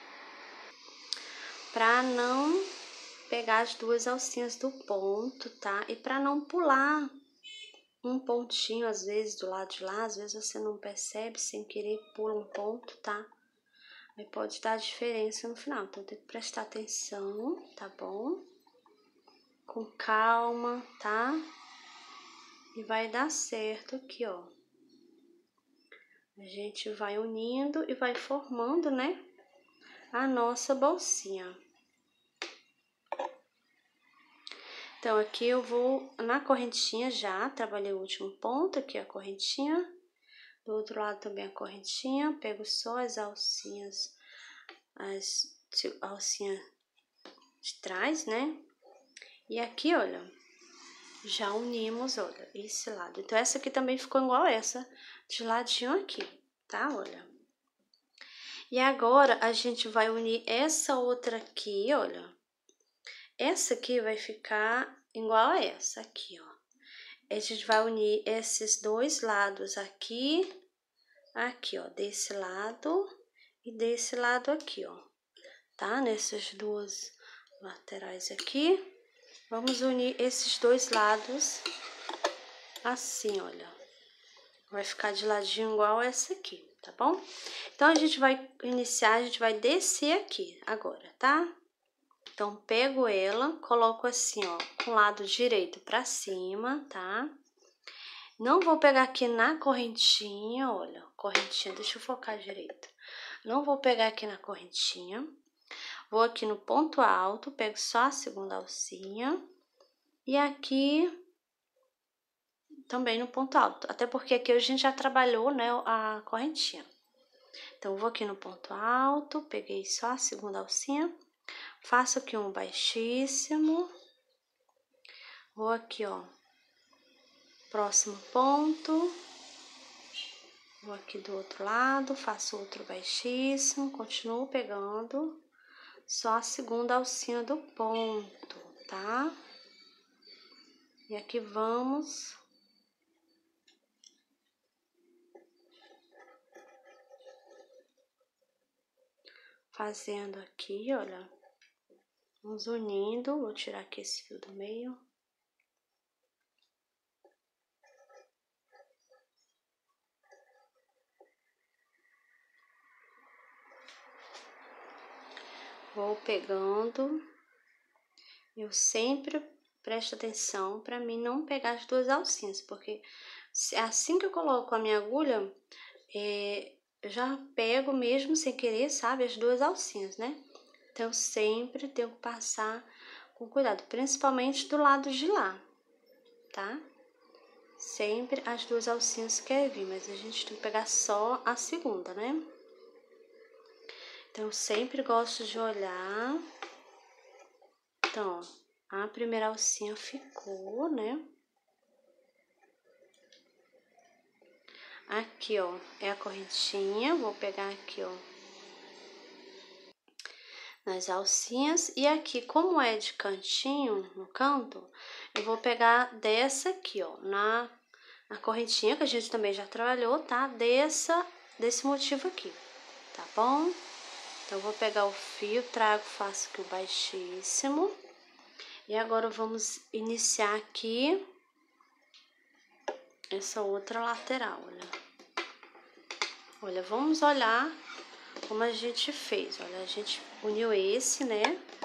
Pra não pegar as duas alcinhas do ponto, tá? E pra não pular um pontinho, às vezes, do lado de lá, às vezes você não percebe, sem querer pula um ponto, tá? Aí pode dar diferença no final, então tem que prestar atenção, tá bom? Com calma, tá? E vai dar certo aqui, ó. A gente vai unindo e vai formando, né? A nossa bolsinha. Então, aqui eu vou na correntinha já, trabalhei o último ponto, aqui a correntinha. Do outro lado também a correntinha, pego só as alcinhas, as alcinhas de trás, né? E aqui, olha, já unimos, olha, esse lado. Então, essa aqui também ficou igual essa, de ladinho aqui, tá? Olha. E agora, a gente vai unir essa outra aqui, olha. Essa aqui vai ficar igual a essa aqui, ó. A gente vai unir esses dois lados aqui, aqui, ó, desse lado e desse lado aqui, ó, tá? Nessas duas laterais aqui. Vamos unir esses dois lados assim, olha. Vai ficar de ladinho igual essa aqui, tá bom? Então, a gente vai iniciar, a gente vai descer aqui agora, tá? Então, pego ela, coloco assim, ó, com o lado direito pra cima, tá? Não vou pegar aqui na correntinha, olha, correntinha, deixa eu focar direito. Não vou pegar aqui na correntinha. Vou aqui no ponto alto, pego só a segunda alcinha. E aqui também no ponto alto, até porque aqui a gente já trabalhou, né, a correntinha. Então, vou aqui no ponto alto, peguei só a segunda alcinha, faço aqui um baixíssimo, vou aqui, ó, próximo ponto, vou aqui do outro lado, faço outro baixíssimo, continuo pegando só a segunda alcinha do ponto, tá? E aqui vamos fazendo aqui, olha, vamos unindo, vou tirar aqui esse fio do meio. Vou pegando, eu sempre presto atenção para mim não pegar as duas alcinhas, porque assim que eu coloco a minha agulha, é, eu já pego mesmo sem querer, sabe, as duas alcinhas, né? Então, sempre tenho que passar com cuidado, principalmente do lado de lá, tá? Sempre as duas alcinhas quer vir, mas a gente tem que pegar só a segunda, né? Então, eu sempre gosto de olhar. Então, ó, a primeira alcinha ficou, né? Aqui, ó, é a correntinha, vou pegar aqui, ó, nas alcinhas. E aqui, como é de cantinho, no canto, eu vou pegar dessa aqui, ó, na, na correntinha, que a gente também já trabalhou, tá? Dessa, desse motivo aqui, tá bom? Então, eu vou pegar o fio, trago, faço aqui o baixíssimo. E agora, vamos iniciar aqui essa outra lateral, olha. Olha, vamos olhar como a gente fez. Olha, a gente uniu esse, né?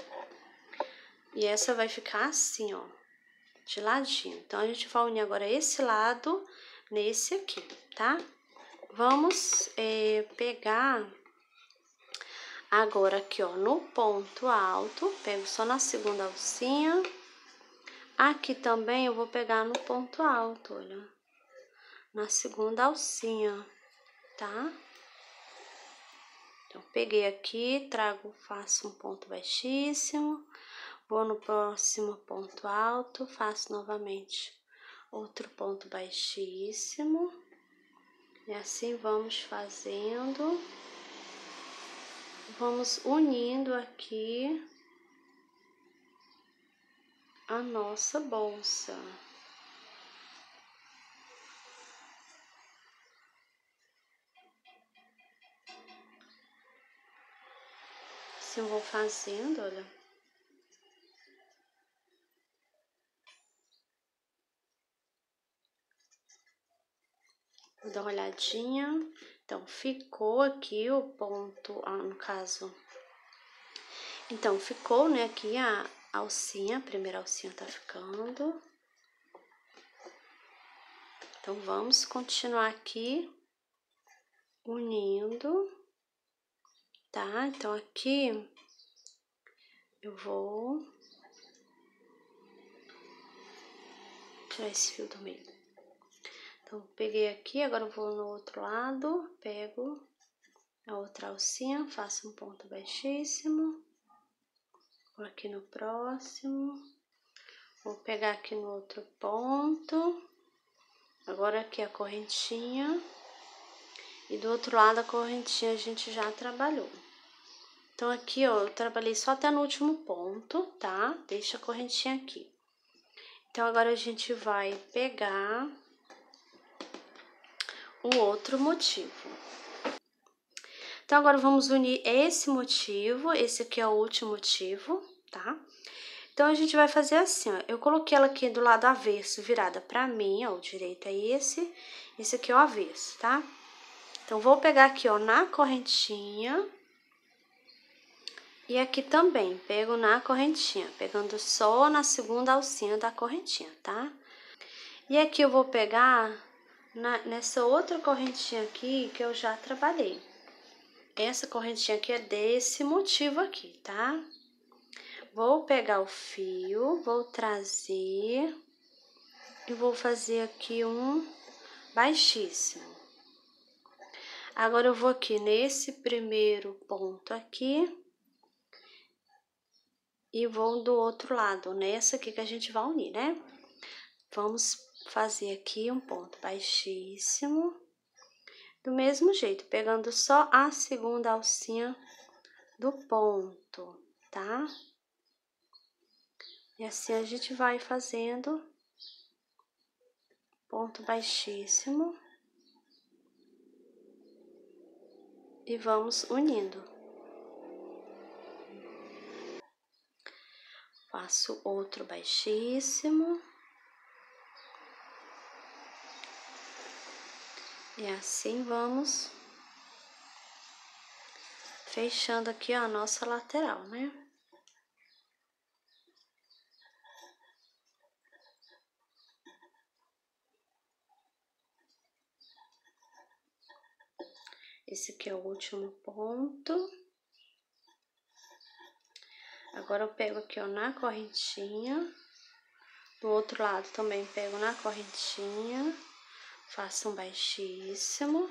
E essa vai ficar assim, ó, de ladinho. Então, a gente vai unir agora esse lado nesse aqui, tá? Vamos é, pegar agora aqui, ó, no ponto alto. Pego só na segunda alcinha. Aqui também eu vou pegar no ponto alto, olha. Na segunda alcinha, tá? Então, peguei aqui, trago, faço um ponto baixíssimo, vou no próximo ponto alto, faço novamente outro ponto baixíssimo, e assim vamos fazendo, vamos unindo aqui a nossa bolsa. Assim eu vou fazendo, olha. Vou dar uma olhadinha. Então, ficou aqui o ponto, ah, no caso. Então, ficou, né, aqui a alcinha, a primeira alcinha tá ficando. Então, vamos continuar aqui unindo, tá? Então, aqui eu vou tirar esse fio do meio. Então, peguei aqui, agora eu vou no outro lado, pego a outra alcinha, faço um ponto baixíssimo, vou aqui no próximo, vou pegar aqui no outro ponto, agora aqui a correntinha, e do outro lado a correntinha a gente já trabalhou. Então, aqui, ó, eu trabalhei só até no último ponto, tá? Deixa a correntinha aqui. Então, agora a gente vai pegar o outro motivo. Então, agora vamos unir esse motivo, esse aqui é o último motivo, tá? Então, a gente vai fazer assim, ó, eu coloquei ela aqui do lado avesso, virada pra mim, ó, o direito é esse, esse aqui é o avesso, tá? Então, vou pegar aqui, ó, na correntinha, e aqui também, pego na correntinha, pegando só na segunda alcinha da correntinha, tá? E aqui eu vou pegar na, nessa outra correntinha aqui que eu já trabalhei. Essa correntinha aqui é desse motivo aqui, tá? Vou pegar o fio, vou trazer e vou fazer aqui um baixíssimo. Agora, eu vou aqui nesse primeiro ponto aqui e vou do outro lado, nessa aqui que a gente vai unir, né? Vamos fazer aqui um ponto baixíssimo, do mesmo jeito, pegando só a segunda alcinha do ponto, tá? E assim a gente vai fazendo ponto baixíssimo e vamos unindo. Faço outro baixíssimo. E assim vamos fechando aqui a nossa lateral, né? Esse aqui é o último ponto. Agora, eu pego aqui, ó, na correntinha. Do outro lado também pego na correntinha. Faço um baixíssimo.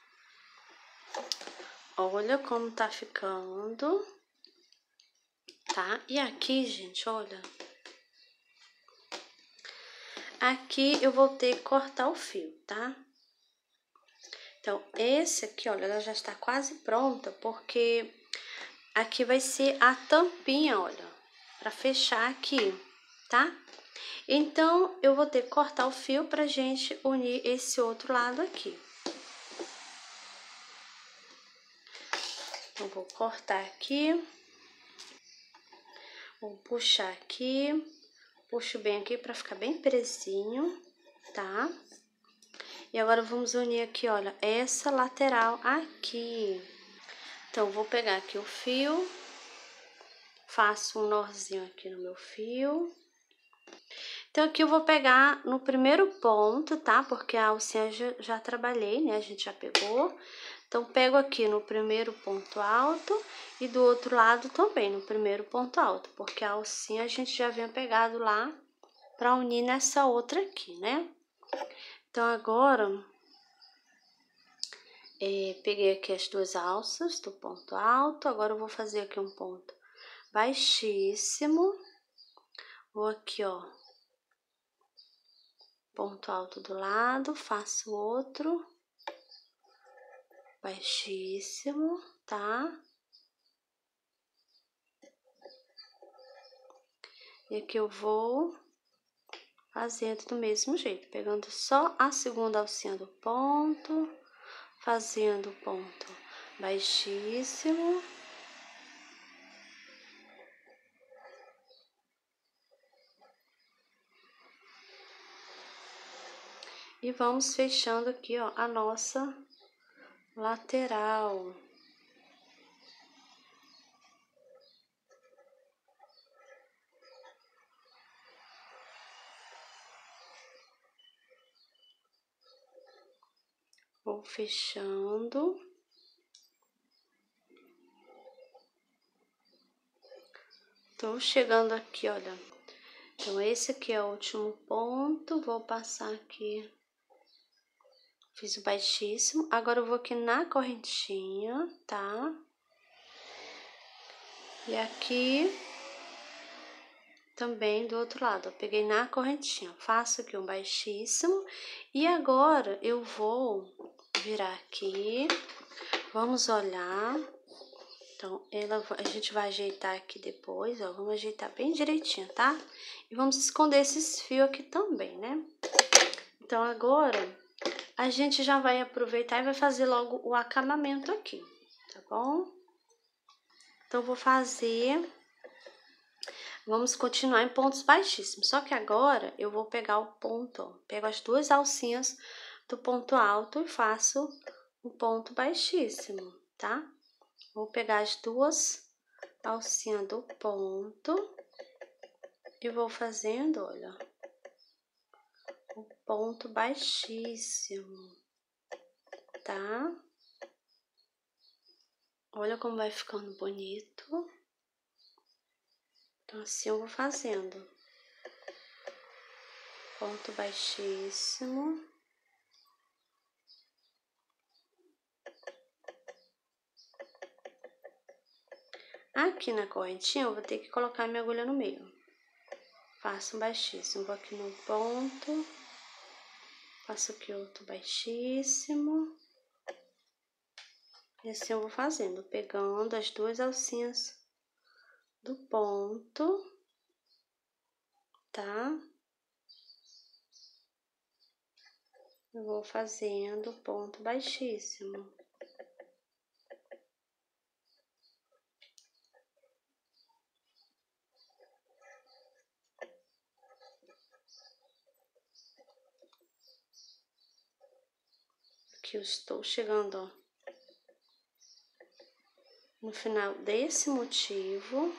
Olha como tá ficando. Tá? E aqui, gente, olha. Aqui eu vou ter que cortar o fio, tá? Então, esse aqui, olha, ela já está quase pronta, porque aqui vai ser a tampinha, olha, pra fechar aqui, tá? Então, eu vou ter que cortar o fio pra gente unir esse outro lado aqui. Então, vou cortar aqui. Vou puxar aqui. Puxo bem aqui pra ficar bem presinho, tá? E agora, vamos unir aqui, olha, essa lateral aqui. Então, vou pegar aqui o fio. Faço um nozinho aqui no meu fio. Então, aqui eu vou pegar no primeiro ponto, tá? Porque a alcinha já, já trabalhei, né? A gente já pegou. Então, pego aqui no primeiro ponto alto e do outro lado também, no primeiro ponto alto. Porque a alcinha a gente já havia pegado lá pra unir nessa outra aqui, né? Então, agora, é, peguei aqui as duas alças do ponto alto. Agora, eu vou fazer aqui um ponto baixíssimo. Vou aqui, ó. Ponto alto do lado, faço outro baixíssimo, tá? E aqui eu vou fazendo do mesmo jeito, pegando só a segunda alcinha do ponto, fazendo ponto baixíssimo. E vamos fechando aqui, ó, a nossa lateral. Vou fechando. Tô chegando aqui, olha. Então, esse aqui é o último ponto. Vou passar aqui. Fiz o baixíssimo. Agora, eu vou aqui na correntinha, tá? E aqui também do outro lado, eu peguei na correntinha. Faço aqui um baixíssimo. E agora, eu vou virar aqui. Vamos olhar. Então, ela, a gente vai ajeitar aqui depois, ó. Vamos ajeitar bem direitinho, tá? E vamos esconder esses fios aqui também, né? Então, agora, a gente já vai aproveitar e vai fazer logo o acabamento aqui, tá bom? Então, vou fazer... Vamos continuar em pontos baixíssimos. Só que agora, eu vou pegar o ponto, ó. Pego as duas alcinhas do ponto alto e faço um ponto baixíssimo, tá? Vou pegar as duas alcinhas do ponto e vou fazendo, olha, um ponto baixíssimo, tá? Olha como vai ficando bonito. Então, assim eu vou fazendo. Ponto baixíssimo. Aqui na correntinha, eu vou ter que colocar minha agulha no meio. Faço um baixíssimo, vou aqui no ponto. Faço aqui outro baixíssimo. E assim eu vou fazendo, pegando as duas alcinhas do ponto, tá? Eu vou fazendo ponto baixíssimo. Aqui eu estou chegando, ó, no final desse motivo.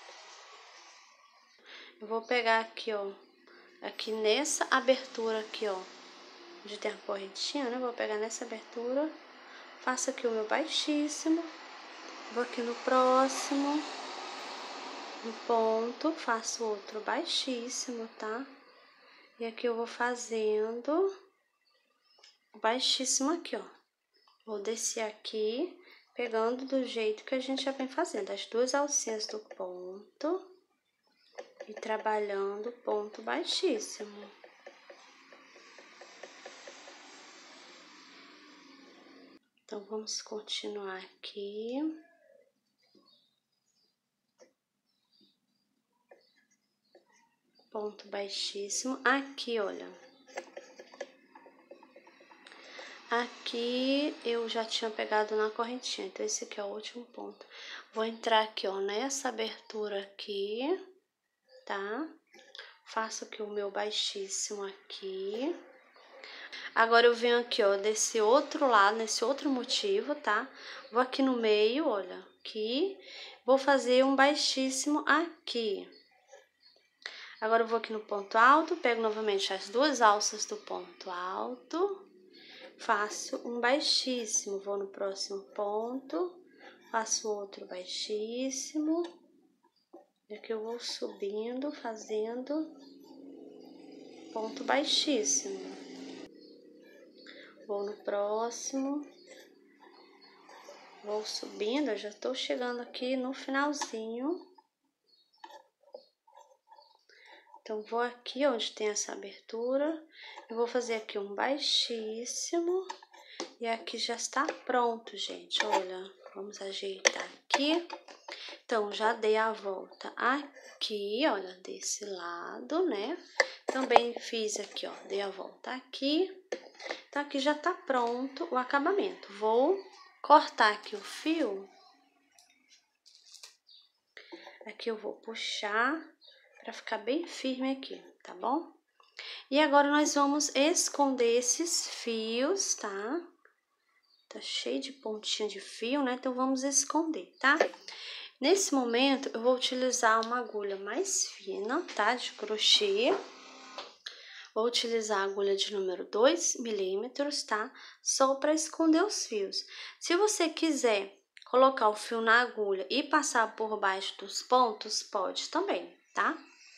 Eu vou pegar aqui, ó, aqui nessa abertura aqui, ó, onde tem a correntinha, né? Vou pegar nessa abertura, faço aqui o meu baixíssimo, vou aqui no próximo, no ponto, faço outro baixíssimo, tá? E aqui eu vou fazendo baixíssimo aqui, ó. Vou descer aqui, pegando do jeito que a gente já vem fazendo, as duas alcinhas do ponto e trabalhando ponto baixíssimo. Então, vamos continuar aqui. Ponto baixíssimo. Aqui, olha. Aqui eu já tinha pegado na correntinha, então esse aqui é o último ponto. Vou entrar aqui, ó, nessa abertura aqui, tá? Faço aqui o meu baixíssimo aqui. Agora eu venho aqui, ó, desse outro lado, nesse outro motivo, tá? Vou aqui no meio, olha, aqui. Vou fazer um baixíssimo aqui. Agora eu vou aqui no ponto alto, pego novamente as duas alças do ponto alto. Faço um baixíssimo, vou no próximo ponto, faço outro baixíssimo, e aqui eu vou subindo, fazendo ponto baixíssimo. Vou no próximo, vou subindo, eu já tô chegando aqui no finalzinho. Então, vou aqui onde tem essa abertura, eu vou fazer aqui um baixíssimo, e aqui já está pronto, gente, olha, vamos ajeitar aqui. Então, já dei a volta aqui, olha, desse lado, né? Também fiz aqui, ó, dei a volta aqui. Então, aqui já tá pronto o acabamento. Vou cortar aqui o fio. Aqui eu vou puxar pra ficar bem firme aqui, tá bom? E agora, nós vamos esconder esses fios, tá? Tá cheio de pontinha de fio, né? Então, vamos esconder, tá? Nesse momento, eu vou utilizar uma agulha mais fina, tá? De crochê. Vou utilizar a agulha de número dois milímetros, tá? Só para esconder os fios. Se você quiser colocar o fio na agulha e passar por baixo dos pontos, pode também, tá?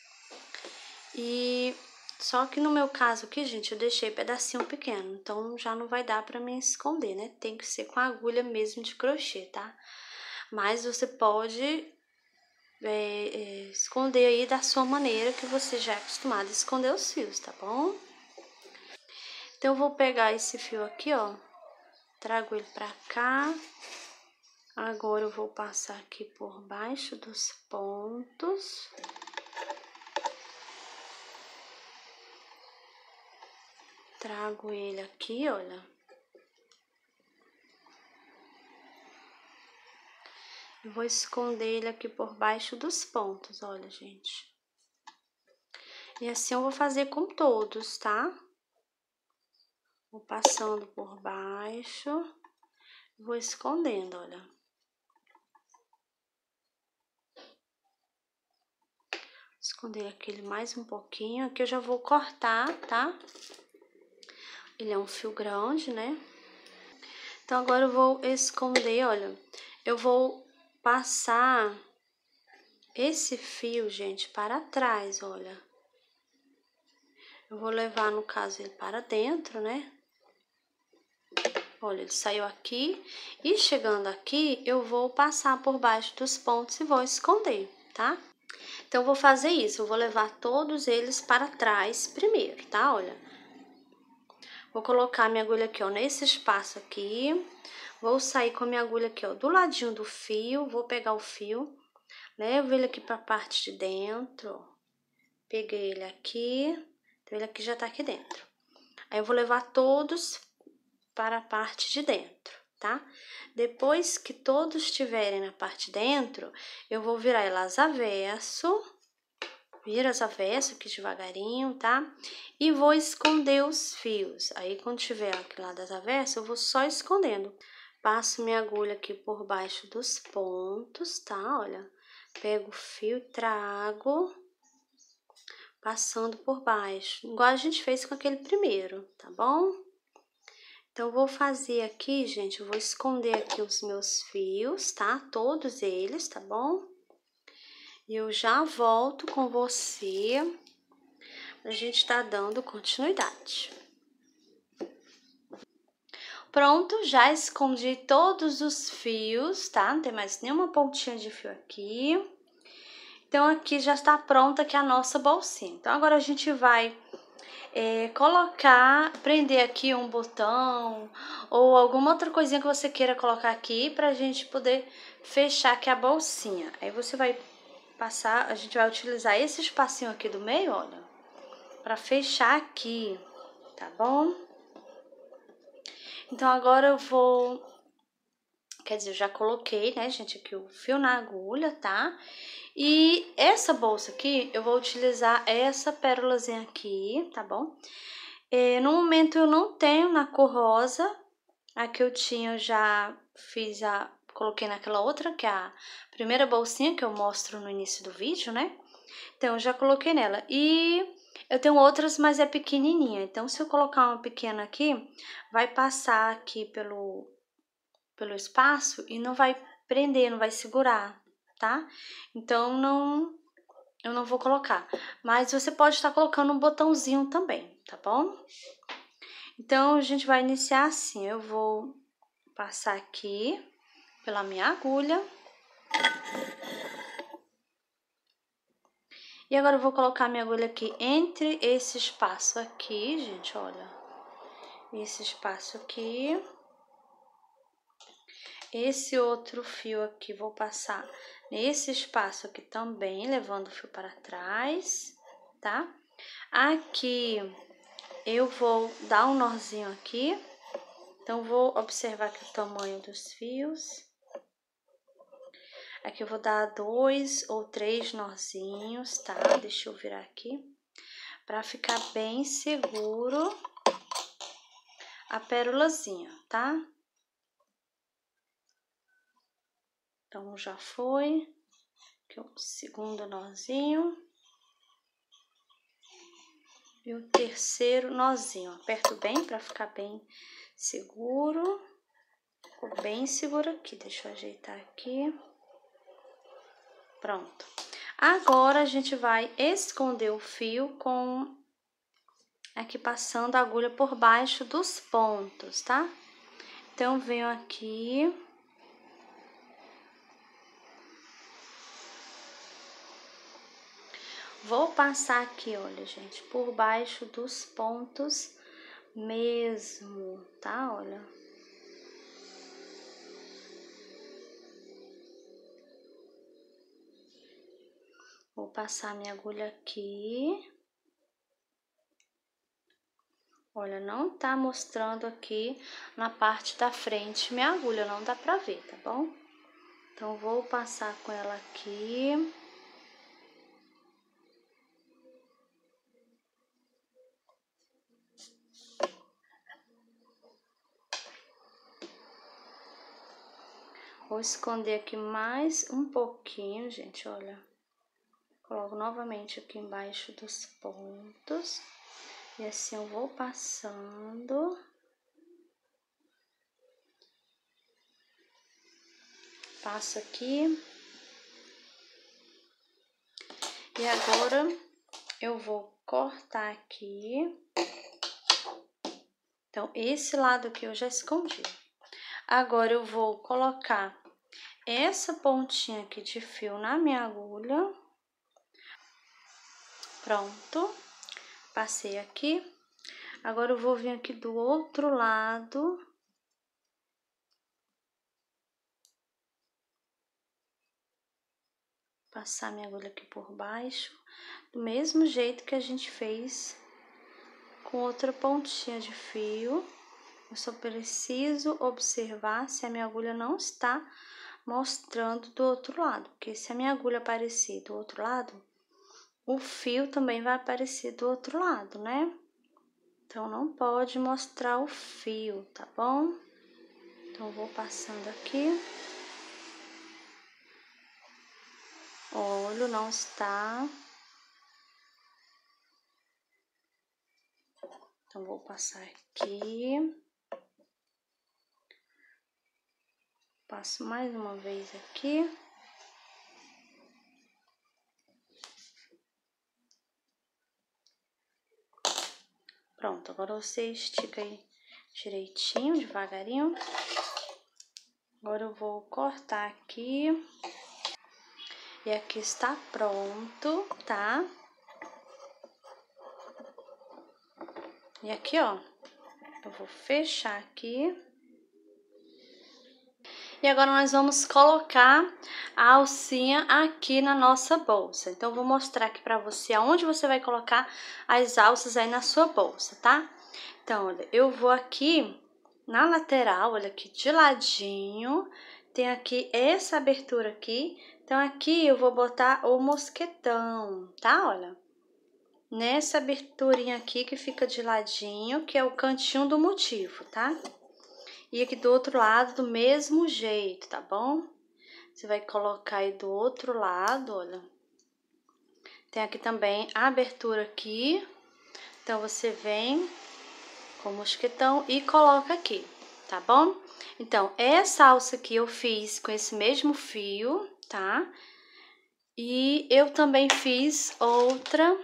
E só que no meu caso aqui, gente, eu deixei pedacinho pequeno, então já não vai dar para mim esconder, né? Tem que ser com a agulha mesmo de crochê, tá? Mas você pode é, é, esconder aí da sua maneira que você já é acostumado a esconder os fios, tá bom? Então, eu vou pegar esse fio aqui, ó, trago ele pra cá. Agora, eu vou passar aqui por baixo dos pontos. Trago ele aqui, olha. Vou esconder ele aqui por baixo dos pontos, olha, gente. E assim eu vou fazer com todos, tá? Vou passando por baixo, vou escondendo, olha. Esconder aquele mais um pouquinho, aqui eu já vou cortar, tá? Ele é um fio grande, né? Então, agora eu vou esconder, olha. Eu vou passar esse fio, gente, para trás, olha. Eu vou levar, no caso, ele para dentro, né? Olha, ele saiu aqui. E chegando aqui, eu vou passar por baixo dos pontos e vou esconder, tá? Então, eu vou fazer isso. Eu vou levar todos eles para trás primeiro, tá? Olha. Vou colocar minha agulha aqui, ó, nesse espaço aqui. Vou sair com a minha agulha aqui, ó, do ladinho do fio. Vou pegar o fio, levo ele aqui pra parte de dentro, ó. Peguei ele aqui, então ele aqui já tá aqui dentro. Aí eu vou levar todos para a parte de dentro, tá? Depois que todos estiverem na parte de dentro, eu vou virar elas avesso, vira as avesso aqui devagarinho, tá? E vou esconder os fios. Aí, quando tiver aqui lá das avessas, eu vou só escondendo. Passo minha agulha aqui por baixo dos pontos, tá? Olha, pego o fio e trago, passando por baixo, igual a gente fez com aquele primeiro, tá bom? Então, vou fazer aqui, gente, eu vou esconder aqui os meus fios, tá? Todos eles, tá bom? E eu já volto com você, a gente tá dando continuidade. Pronto, já escondi todos os fios, tá? Não tem mais nenhuma pontinha de fio aqui. Então, aqui já está pronta aqui a nossa bolsinha. Então, agora a gente vai é, colocar, prender aqui um botão ou alguma outra coisinha que você queira colocar aqui pra gente poder fechar aqui a bolsinha. Aí, você vai passar, a gente vai utilizar esse espacinho aqui do meio, olha, pra fechar aqui, tá bom? Então, agora eu vou... Quer dizer, eu já coloquei, né, gente, aqui o fio na agulha, tá? E essa bolsa aqui, eu vou utilizar essa pérolazinha aqui, tá bom? É, no momento eu não tenho na cor rosa. A que eu tinha, eu já fiz a... Coloquei naquela outra, que é a primeira bolsinha que eu mostro no início do vídeo, né? Então, eu já coloquei nela. E eu tenho outras, mas é pequenininha. Então, se eu colocar uma pequena aqui, vai passar aqui pelo... pelo espaço e não vai prender, não vai segurar, tá? Então, não, eu não vou colocar. Mas você pode estar colocando um botãozinho também, tá bom? Então, a gente vai iniciar assim. Eu vou passar aqui pela minha agulha. E agora eu vou colocar minha agulha aqui entre esse espaço aqui, gente, olha. Esse espaço aqui. Esse outro fio aqui, vou passar nesse espaço aqui também, levando o fio para trás, tá? Aqui, eu vou dar um nozinho aqui. Então, vou observar aqui o tamanho dos fios. Aqui eu vou dar dois ou três nozinhos, tá? Deixa eu virar aqui. Pra ficar bem seguro a pérolazinha, tá? Então, já foi. Aqui o segundo nozinho. E o terceiro nozinho. Aperto bem pra ficar bem seguro. Ficou bem seguro aqui. Deixa eu ajeitar aqui. Pronto. Agora, a gente vai esconder o fio com... Aqui passando a agulha por baixo dos pontos, tá? Então, venho aqui... Vou passar aqui, olha, gente, por baixo dos pontos mesmo, tá? Olha. Vou passar minha agulha aqui. Olha, não tá mostrando aqui na parte da frente minha agulha, não dá pra ver, tá bom? Então, vou passar com ela aqui. Vou esconder aqui mais um pouquinho, gente, olha. Coloco novamente aqui embaixo dos pontos. E assim eu vou passando. Passo aqui. E agora eu vou cortar aqui. Então, esse lado aqui eu já escondi. Agora eu vou colocar essa pontinha aqui de fio na minha agulha. Pronto. Passei aqui. Agora eu vou vir aqui do outro lado. Passar minha agulha aqui por baixo. Do mesmo jeito que a gente fez com outra pontinha de fio. Eu só preciso observar se a minha agulha não está mostrando do outro lado. Porque se a minha agulha aparecer do outro lado, o fio também vai aparecer do outro lado, né? Então, não pode mostrar o fio, tá bom? Então, vou passando aqui. Olha, não está. Então, vou passar aqui. Passo mais uma vez aqui. Pronto, agora você estica aí direitinho, devagarinho. Agora eu vou cortar aqui. E aqui está pronto, tá? E aqui, ó, eu vou fechar aqui. E agora nós vamos colocar a alcinha aqui na nossa bolsa. Então, eu vou mostrar aqui pra você aonde você vai colocar as alças aí na sua bolsa, tá? Então, olha, eu vou aqui na lateral, olha aqui, de ladinho, tem aqui essa abertura aqui. Então, aqui eu vou botar o mosquetão, tá? Olha, nessa aberturinha aqui que fica de ladinho, que é o cantinho do motivo, tá? E aqui do outro lado, do mesmo jeito, tá bom? Você vai colocar aí do outro lado, olha. Tem aqui também a abertura aqui. Então, você vem com o mosquetão e coloca aqui, tá bom? Então, essa alça aqui eu fiz com esse mesmo fio, tá? E eu também fiz outra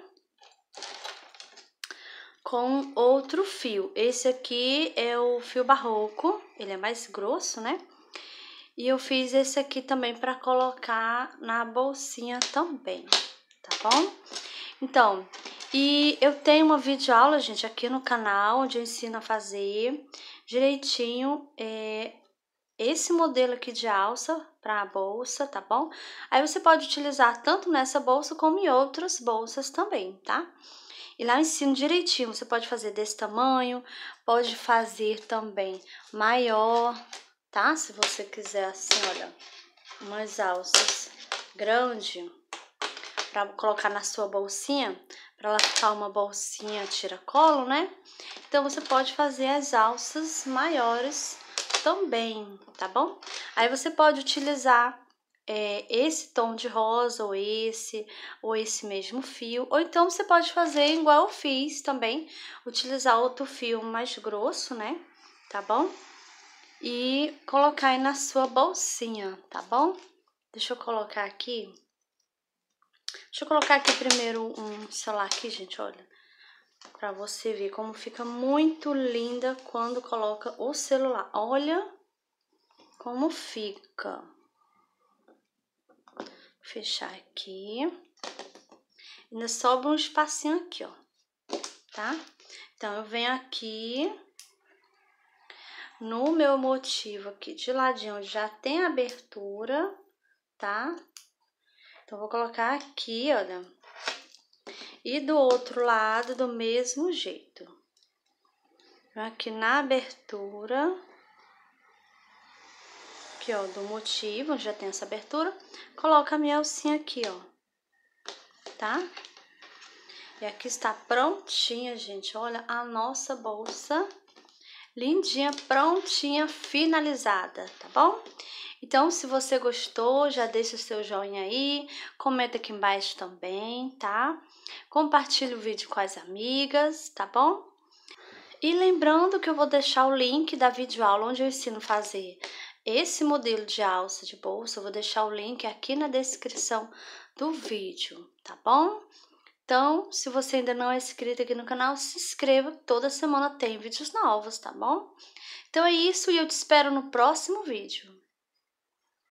com outro fio. Esse aqui é o fio barroco, ele é mais grosso, né? E eu fiz esse aqui também para colocar na bolsinha também, tá bom? Então, e eu tenho uma videoaula, gente, aqui no canal, onde eu ensino a fazer direitinho é, esse modelo aqui de alça para a bolsa, tá bom? Aí você pode utilizar tanto nessa bolsa como em outras bolsas também, tá? E lá eu ensino direitinho, você pode fazer desse tamanho, pode fazer também maior, tá? Se você quiser assim, olha, umas alças grandes para colocar na sua bolsinha, para ela ficar uma bolsinha tiracolo, né? Então, você pode fazer as alças maiores também, tá bom? Aí, você pode utilizar é, esse tom de rosa, ou esse, ou esse mesmo fio. Ou então, você pode fazer igual eu fiz também, utilizar outro fio mais grosso, né? Tá bom? E colocar aí na sua bolsinha, tá bom? Deixa eu colocar aqui. Deixa eu colocar aqui primeiro um celular aqui, gente, olha. Pra você ver como fica muito linda quando coloca o celular. Olha como fica. Vou fechar aqui. Ainda sobra um espacinho aqui, ó. Tá? Então, eu venho aqui no meu motivo aqui de ladinho, onde já tem abertura, tá? Então, vou colocar aqui, olha. E do outro lado, do mesmo jeito. Aqui na abertura. aqui, ó, do motivo, já tem essa abertura, coloco a minha alcinha aqui, ó, tá? E aqui está prontinha, gente, olha a nossa bolsa lindinha, prontinha, finalizada, tá bom? Então, se você gostou, já deixa o seu joinha aí, comenta aqui embaixo também, tá? Compartilha o vídeo com as amigas, tá bom? E lembrando que eu vou deixar o link da videoaula onde eu ensino a fazer esse modelo de alça de bolsa, eu vou deixar o link aqui na descrição do vídeo, tá bom? Então, se você ainda não é inscrito aqui no canal, se inscreva, toda semana tem vídeos novos, tá bom? Então é isso e eu te espero no próximo vídeo.